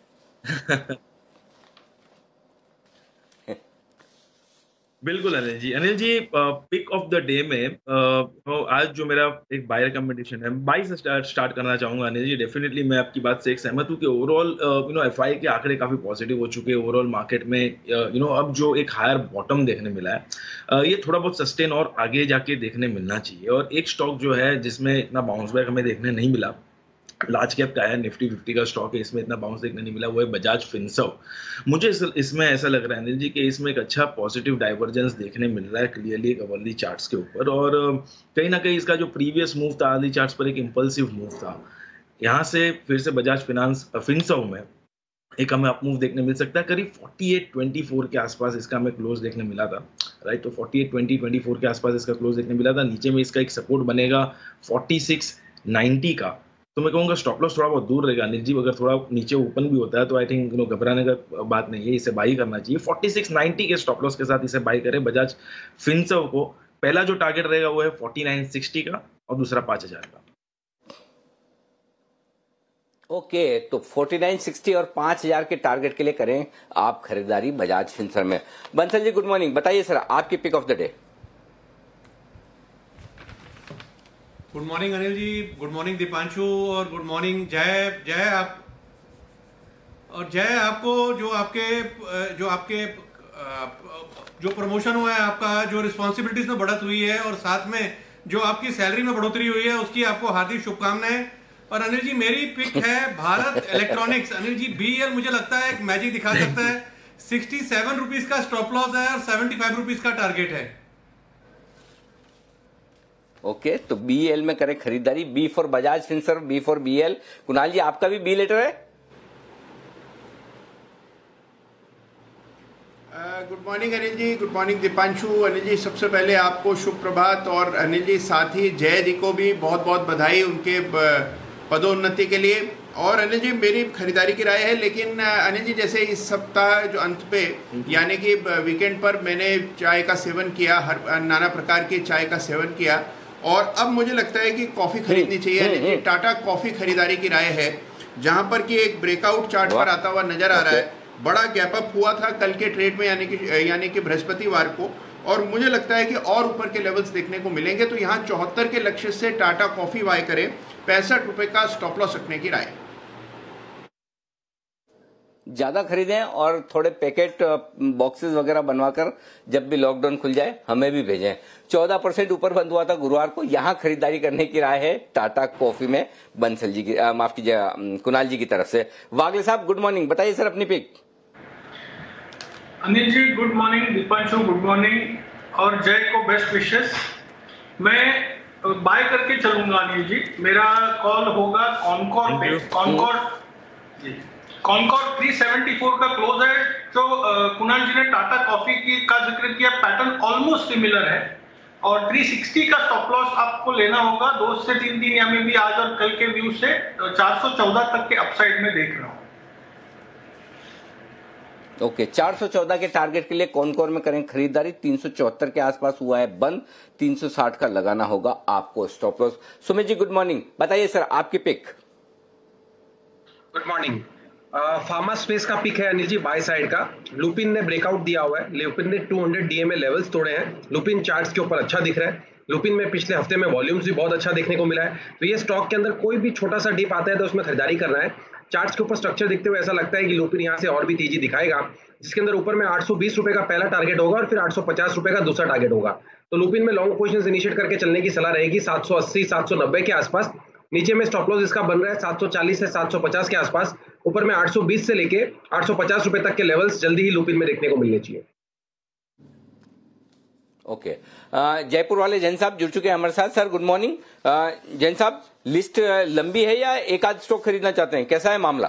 बिल्कुल Anil ji, Anil ji pick of the day में uh, आज जो मेरा एक बायर कंपटीशन है, बाई से स्टार्ट स्टार्ट करना चाहूंगा अनिल जी। डेफिनेटली मैं आपकी बात से एक सहमत हूँ कि ओवरऑल यू नो एफआई के आंकड़े काफी पॉजिटिव हो चुके हैं ओवरऑल मार्केट में। यू नो अब जो एक हायर बॉटम देखने मिला है, uh, ये थोड़ा बहुत सस्टेन और आगे जाके देखने मिलना चाहिए। और एक स्टॉक जो है जिसमें इतना बाउंस बैक हमें देखने नहीं मिला, लार्ज कैप का है, निफ्टी फिफ्टी का स्टॉक है, इसमें इतना बाउंस देखने नहीं मिला, वो है बजाज फिनसर्व। मुझे इस, इसमें ऐसा लग रहा है अनिल जी कि इसमें एक अच्छा पॉजिटिव डाइवर्जेंस देखने मिल रहा है क्लियरली एक अर्ली चार्ट्स के ऊपर। और कहीं ना कहीं इसका जो प्रीवियस मूव था अर्ली चार्ट्स पर, एक इंपल्सिव मूव था, यहाँ से फिर से बजाज फिनांस फिनसर्व में एक हमें अप मूव देखने मिल सकता है। करीब अड़तालीस चौबीस के आसपास इसका हमें क्लोज देखने मिला था, राइट। तो अड़तालीस बीस चौबीस के आसपास इसका क्लोज देखने मिला था। नीचे में इसका एक सपोर्ट बनेगा छियालीस नब्बे का, तो मैं कहूँगा स्टॉप लॉस थोड़ा बहुत दूर रहेगा अनिल जी। अगर थोड़ा नीचे ओपन भी होता है तो आई थिंक यू नो घबराने का बात नहीं है, इसे बाई करना चाहिए। छियालीस नब्बे के स्टॉप लॉस के साथ इसे बाई करें बजाज फिनसर्व को। पहला जो टारगेट रहेगा वो है उनचास साठ का और दूसरा पांच हजार का। ओके okay, तो उनचास साठ और पांच हजार के टारगेट के लिए करें आप खरीदारी बजाज फिनसर्व में। बंसल जी गुड मॉर्निंग, बताइए सर आपकी pick of the day. Good morning Anil ji, good morning Deepanshu और गुड मॉर्निंग जय। जय आप और जय आपको जो आपके जो आपके जो प्रमोशन हुआ है, आपका जो रिस्पॉन्सिबिलिटीज में बढ़त हुई है और साथ में जो आपकी सैलरी में बढ़ोतरी हुई है, उसकी आपको हार्दिक शुभकामनाएं। और अनिल जी मेरी पिक है भारत इलेक्ट्रॉनिक्स। अनिल जी बीएल मुझे लगता है एक मैजिक दिखा सकता है। सिक्सटी सेवन रुपीज का स्टॉप लॉस है और सेवेंटी फाइव रुपीज का टारगेट है। ओके okay, तो बीएल में करें खरीदारी। B for Bajaj Finserv, B for BEL. Kunal ji आपका भी बी लेटर है। Good morning Anil ji, good morning Deepanshu. Anil ji सबसे पहले आपको शुभ प्रभात और अनिल जी साथ ही जय जी को भी बहुत बहुत बधाई उनके पदोन्नति के लिए। और अनिल जी मेरी खरीदारी की राय है, लेकिन अनिल जी जैसे इस सप्ताह जो अंत पे यानी कि वीकेंड पर मैंने चाय का सेवन किया, हर नाना प्रकार की चाय का सेवन किया और अब मुझे लगता है कि कॉफी खरीदनी चाहिए। अनिल जी टाटा कॉफी खरीदारी की राय है, जहां पर कि एक ब्रेकआउट चार्ट पर आता हुआ नजर आ रहा है। बड़ा गैप अप हुआ था कल के ट्रेड में यानी कि यानी कि बृहस्पतिवार को, और मुझे लगता है कि और ऊपर के लेवल्स देखने को मिलेंगे। तो यहाँ चौहत्तर के लक्ष्य से टाटा कॉफी बाय करें, पैंसठ रुपए का स्टॉप लॉस रखने की राय। ज्यादा खरीदें और थोड़े पैकेट बॉक्सेस वगैरह बनवाकर जब भी लॉकडाउन खुल जाए हमें भी भेजें। चौदह परसेंट ऊपर बंद हुआ था गुरुवार को, यहां खरीदारी करने की राय है टाटा कॉफी में बंसल जी की, माफ कीजिए कुणाल जी की तरफ से। वागले साहब गुड मॉर्निंग, बताइए सर अपनी pick. Anil ji good morning, Deepanshu good morning और जय को बेस्ट विशेस। मैं बाय करके चलूंगा अनिल जी, मेरा कॉल होगा कॉनकॉर पे। कॉनकॉर जी कॉनकॉर तीन सौ चौहत्तर का क्लोज है। जो कुणाल जी ने टाटा कॉफी की का जिक्र किया, पैटर्न ऑलमोस्ट सिमिलर है और तीन सौ साठ का स्टॉप लॉस आपको लेना होगा। दो से तीन दिन या में भी आज और कल के व्यू से चार सौ चौदह तक के अपसाइड में देख रहा हूं। ओके okay, चार सौ चौदह के टारगेट के लिए कॉनकॉर में करें खरीदारी। तीन सौ चौहत्तर के आसपास हुआ है बंद, तीन सौ साठ का लगाना होगा आपको stop loss. Sumit ji good morning, बताइए सर आपकी pick. Good morning, pharma space का पिक है अनिल जी बाय साइड का। लुपिन ने ब्रेकआउट दिया हुआ है, लुपिन ने दो सौ डीएमए लेवल्स तोड़े हैं। लुपिन चार्ट्स के ऊपर अच्छा दिख रहा है। लुपिन में पिछले हफ्ते में वॉल्यूम्स भी बहुत अच्छा देखने को मिला है। तो ये स्टॉक के अंदर कोई भी छोटा सा डिप आता है तो उसमें खरीदारी करना है। चार्ट्स के ऊपर स्ट्रक्चर देखते हुए ऐसा लगता है कि लुपिन यहाँ से और भी तेजी दिखाएगा, जिसके अंदर ऊपर में आठ सौ बीस रुपए का पहला टारगेट होगा और फिर आठ सौ पचास रुपए का दूसरा टारगेट होगा। तो लुपिन में लॉन्ग पोजीशंस इनिशिएट करके चलने की सलाह रहेगी सात सौ अस्सी सात सौ नब्बे के आसपास। नीचे में स्टॉप लॉस इसका बन रहा है सात सौ चालीस से सात सौ पचास के आसपास। ऊपर में आठ सौ बीस से लेके आठ सौ पचास रुपए तक के लेवल्स जल्दी ही लुपिन में देखने को मिलने चाहिए। Okay okay. जयपुर वाले जैन साहब जुड़ चुके हैं हमारे साथ। Sir good morning. जैन साहब लिस्ट लंबी है या एक आध स्टॉक खरीदना चाहते हैं, कैसा है मामला?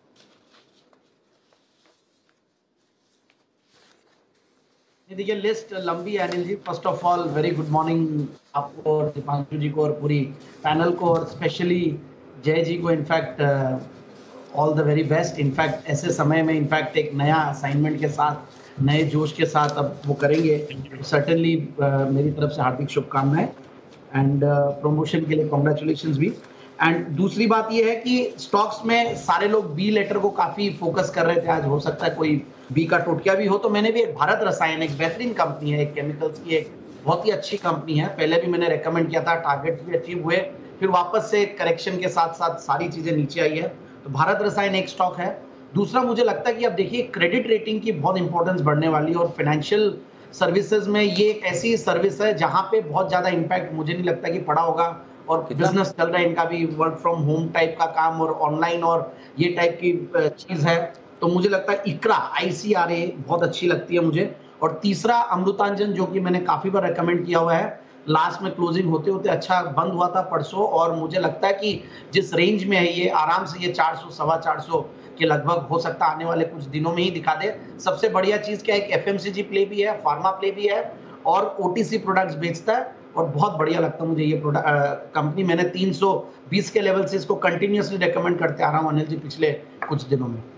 देखिए लिस्ट लंबी है अनिल जी। First of all very good morning आपको और दीपांशु जी को और पूरी पैनल को, और स्पेशली जय जी को in fact all the very best. In fact ऐसे समय में इनफैक्ट एक नया असाइनमेंट के साथ, नए जोश के साथ अब वो करेंगे, सर्टेनली uh, मेरी तरफ से हार्दिक शुभकामनाएं एंड प्रमोशन के लिए कॉन्ग्रेचुलेशंस भी। एंड दूसरी बात ये है कि स्टॉक्स में सारे लोग बी लेटर को काफी फोकस कर रहे थे, आज हो सकता है कोई बी का टोटकिया भी हो, तो मैंने भी एक भारत रसायन, एक बेहतरीन कंपनी है, एक केमिकल्स की एक बहुत ही अच्छी कंपनी है, पहले भी मैंने रेकमेंड किया था, टारगेट्स भी अचीव हुए, फिर वापस से करेक्शन के साथ साथ सारी चीजें नीचे आई है, तो भारत रसायन एक स्टॉक है। दूसरा मुझे लगता है कि अब देखिए क्रेडिट रेटिंग की बहुत इंपॉर्टेंस बढ़ने वाली है और फाइनेंशियल सर्विसेज में ये एक ऐसी सर्विस है जहां पे बहुत ज्यादा इम्पैक्ट मुझे नहीं लगता कि पड़ा होगा, और बिजनेस चल रहा है इनका भी, वर्क फ्रॉम होम टाइप का काम और ऑनलाइन और ये टाइप की चीज है, तो मुझे लगता है इकरा आईसीआरए बहुत अच्छी लगती है मुझे। और तीसरा अमृतांजन, जो कि मैंने काफी बार रेकमेंड किया हुआ है, लास्ट में क्लोजिंग होते होते अच्छा बंद हुआ था परसों, और मुझे लगता है कि जिस रेंज में है ये आराम से ये चार सौ सवा चार सौ के लगभग हो सकता है आने वाले कुछ दिनों में ही दिखा दे। सबसे बढ़िया चीज क्या है, एक एफएमसीजी प्ले भी है, फार्मा प्ले भी है और ओटीसी प्रोडक्ट्स बेचता है, और बहुत बढ़िया लगता है मुझे ये प्रोडक्ट कंपनी। मैंने तीन सौ बीस के लेवल से इसको कंटिन्यूअसली रेकमेंड करते आ रहा हूं अनिल जी पिछले कुछ दिनों में।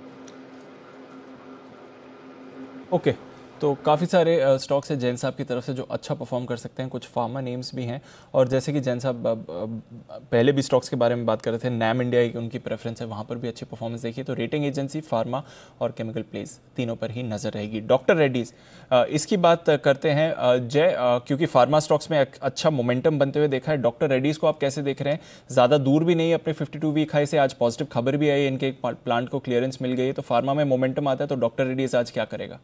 Okay okay. तो काफ़ी सारे स्टॉक्स हैं जैन साहब की तरफ से जो अच्छा परफॉर्म कर सकते हैं, कुछ फार्मा नेम्स भी हैं, और जैसे कि जैन साहब पहले भी स्टॉक्स के बारे में बात कर रहे थे, नैम इंडिया की उनकी प्रेफरेंस है, वहाँ पर भी अच्छी परफॉर्मेंस देखिए, तो रेटिंग एजेंसी, फार्मा और केमिकल प्लेस तीनों पर ही नज़र रहेगी। डॉक्टर रेड्डीज, इसकी बात करते हैं जय, क्योंकि फार्मा स्टॉक्स में अच्छा मोमेंटम बनते हुए देखा है, डॉक्टर रेड्डीज़ को आप कैसे देख रहे हैं? ज़्यादा दूर भी नहीं, अपने फिफ्टी टू वीक हाई से आज पॉजिटिव खबर भी आई, इनके एक प्लांट को क्लियरेंस मिल गई है, तो फार्मा में मोमेंटम आता है, तो डॉक्टर रेड्डीज आज क्या करेगा?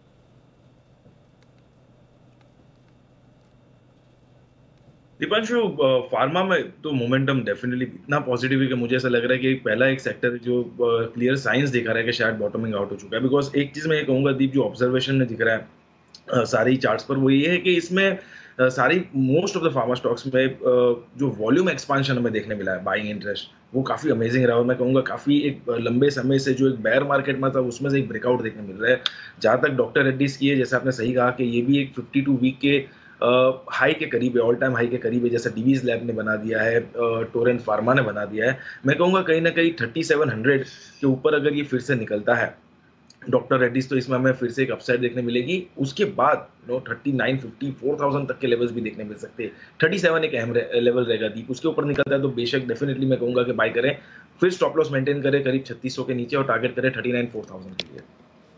दीपांशु, फार्मा में तो मोमेंटम डेफिनेटली इतना पॉजिटिव है कि मुझे ऐसा लग रहा है कि पहला एक सेक्टर जो क्लियर साइंस दिखा रहा है कि शायद बॉटमिंग आउट हो चुका है। बिकॉज एक चीज मैं ये कहूंगा दीप, जो ऑब्जर्वेशन में दिख रहा है सारी चार्ट्स पर, वो ये है कि इसमें सारी most of the pharma stocks में जो वॉल्यूम एक्सपांशन हमें देखने मिला है, बाइंग इंटरेस्ट, वो काफी अमेजिंग रहा, और मैं कहूंगा काफी एक लंबे समय से जो एक बेयर मार्केट में था उसमें से एक ब्रेकआउट देखने मिल रहा है। जहां तक डॉक्टर रेड्डीज की है, जैसे आपने सही कहा कि ये भी एक फिफ्टी टू वीक के हाई uh, के करीब है, ऑल टाइम हाई के करीब है, जैसा डीवीज लैब ने बना दिया है, टोरेंट फार्मा ने बना दिया है। मैं कहूँगा कहीं ना कहीं थर्टी सेवन हंड्रेड के ऊपर अगर ये फिर से निकलता है डॉक्टर रेड्डीज, तो इसमें हमें फिर से एक अपसाइड देखने मिलेगी। उसके बाद no thirty nine fifty four thousand तक के लेवल्स भी देखने मिल सकते हैं। थर्टी सेवन एक अहम लेवल रहेगा दीप, उसके ऊपर निकलता है तो बेशक डेफिनेटली मैं कहूँगा कि बाय करें, फिर स्टॉप लॉस मेंटेन करें करीब छत्तीस सौ के नीचे और टारगेट करें थर्टी नाइन फोर थाउजेंड के लिए।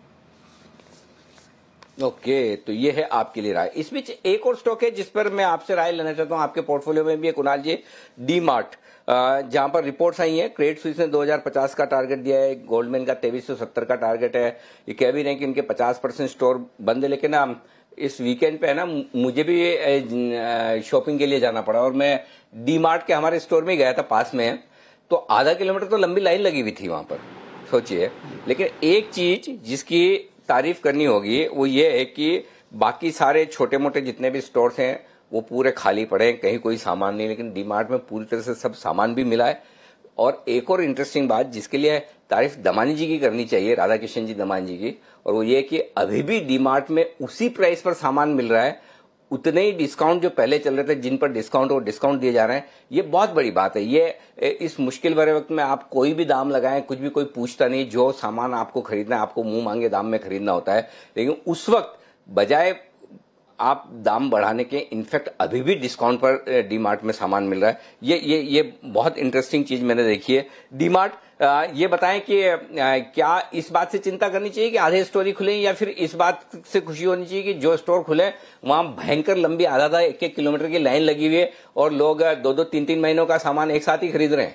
ओके okay, तो ये है आपके लिए राय। इस बीच एक और स्टॉक है जिस पर मैं आपसे राय लेना चाहता हूं, आपके पोर्टफोलियो में भी है कुणाल जी, डी मार्ट, जहां पर रिपोर्ट्स आई हैं, क्रेडिट स्विस ने दो हज़ार पचास का टारगेट दिया है, गोल्डमैन का तेईस सौ सत्तर का टारगेट है, ये कह भी रहे हैं कि इनके पचास परसेंट स्टोर बंद है, लेकिन ना इस वीकेंड पे है ना मुझे भी शॉपिंग के लिए जाना पड़ा, और मैं डी मार्ट के हमारे स्टोर में गया था, पास में है, तो आधा किलोमीटर तो लंबी लाइन लगी हुई थी वहां पर, सोचिए। लेकिन एक चीज जिसकी तारीफ करनी होगी वो ये है कि बाकी सारे छोटे मोटे जितने भी स्टोर्स हैं वो पूरे खाली पड़े हैं, कहीं कोई सामान नहीं, लेकिन डी मार्ट में पूरी तरह से सब सामान भी मिला है। और एक और इंटरेस्टिंग बात जिसके लिए तारीफ दमानी जी की करनी चाहिए, राधा किशन जी दमानी जी की, और वो ये कि अभी भी डी मार्ट में उसी प्राइस पर सामान मिल रहा है, उतने ही डिस्काउंट जो पहले चल रहे थे, जिन पर डिस्काउंट और डिस्काउंट दिए जा रहे हैं। ये बहुत बड़ी बात है। ये इस मुश्किल भरे वक्त में आप कोई भी दाम लगाएं, कुछ भी कोई पूछता नहीं, जो सामान आपको खरीदना है आपको मुंह मांगे दाम में खरीदना होता है, लेकिन उस वक्त बजाय आप दाम बढ़ाने के इनफैक्ट अभी भी डिस्काउंट पर डी मार्ट में सामान मिल रहा है। ये ये ये बहुत इंटरेस्टिंग चीज मैंने देखी है। डी मार्ट, ये बताएं कि आ, क्या इस बात से चिंता करनी चाहिए कि आधे स्टोर खुले, या फिर इस बात से खुशी होनी चाहिए कि जो स्टोर खुले वहां भयंकर लंबी आधा आधा एक एक किलोमीटर की लाइन लगी हुई है और लोग दो दो तीन तीन महीनों का सामान एक साथ ही खरीद रहे हैं?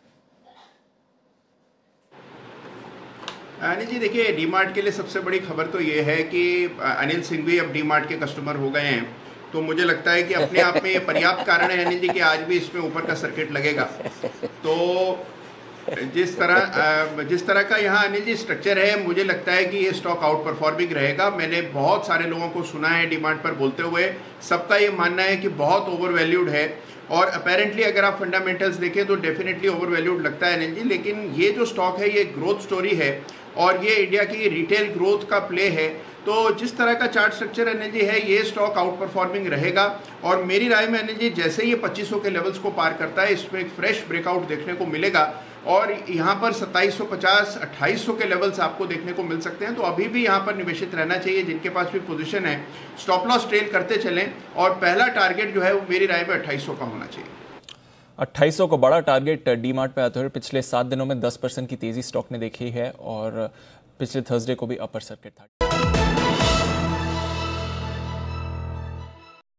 अनिल जी देखिए, डी मार्ट के लिए सबसे बड़ी खबर तो ये है कि अनिल सिंह भी अब डी मार्ट के कस्टमर हो गए हैं, तो मुझे लगता है कि अपने आप में ये पर्याप्त कारण है अनिल जी कि आज भी इसमें ऊपर का सर्किट लगेगा। तो जिस तरह जिस तरह का यहाँ अनिल जी स्ट्रक्चर है, मुझे लगता है कि ये स्टॉक आउट परफॉर्मिंग रहेगा। मैंने बहुत सारे लोगों को सुना है डी मार्ट पर बोलते हुए, सबका ये मानना है कि बहुत ओवर वैल्यूड है, और अपेरेंटली अगर आप फंडामेंटल्स देखें तो डेफिनेटली ओवर वैल्यूड लगता है अनिल जी। लेकिन ये जो स्टॉक है ये ग्रोथ स्टोरी है और ये इंडिया की रिटेल ग्रोथ का प्ले है, तो तो जिस तरह का चार्ट स्ट्रक्चर एनर्जी है ये स्टॉक आउट परफॉर्मिंग रहेगा और मेरी राय में एनर्जी जैसे ये पच्चीस सौ के लेवल्स को पार करता है इसमें एक फ्रेश ब्रेकआउट देखने को मिलेगा और यहाँ पर सत्ताईस सौ पचास अट्ठाईस सौ के लेवल्स आपको देखने को मिल सकते हैं। तो अभी भी यहाँ पर निवेशित रहना चाहिए, जिनके पास भी पोजीशन है स्टॉप लॉस ट्रेल करते चलें और पहला टारगेट जो है वो मेरी राय में अट्ठाईस सौ का होना चाहिए। अट्ठाईस सौ को बड़ा टारगेट डी मार्ट पे आते हुए पिछले सात दिनों में दस परसेंट की तेजी स्टॉक ने देखी है और पिछले थर्सडे को भी अपर सर्किट था।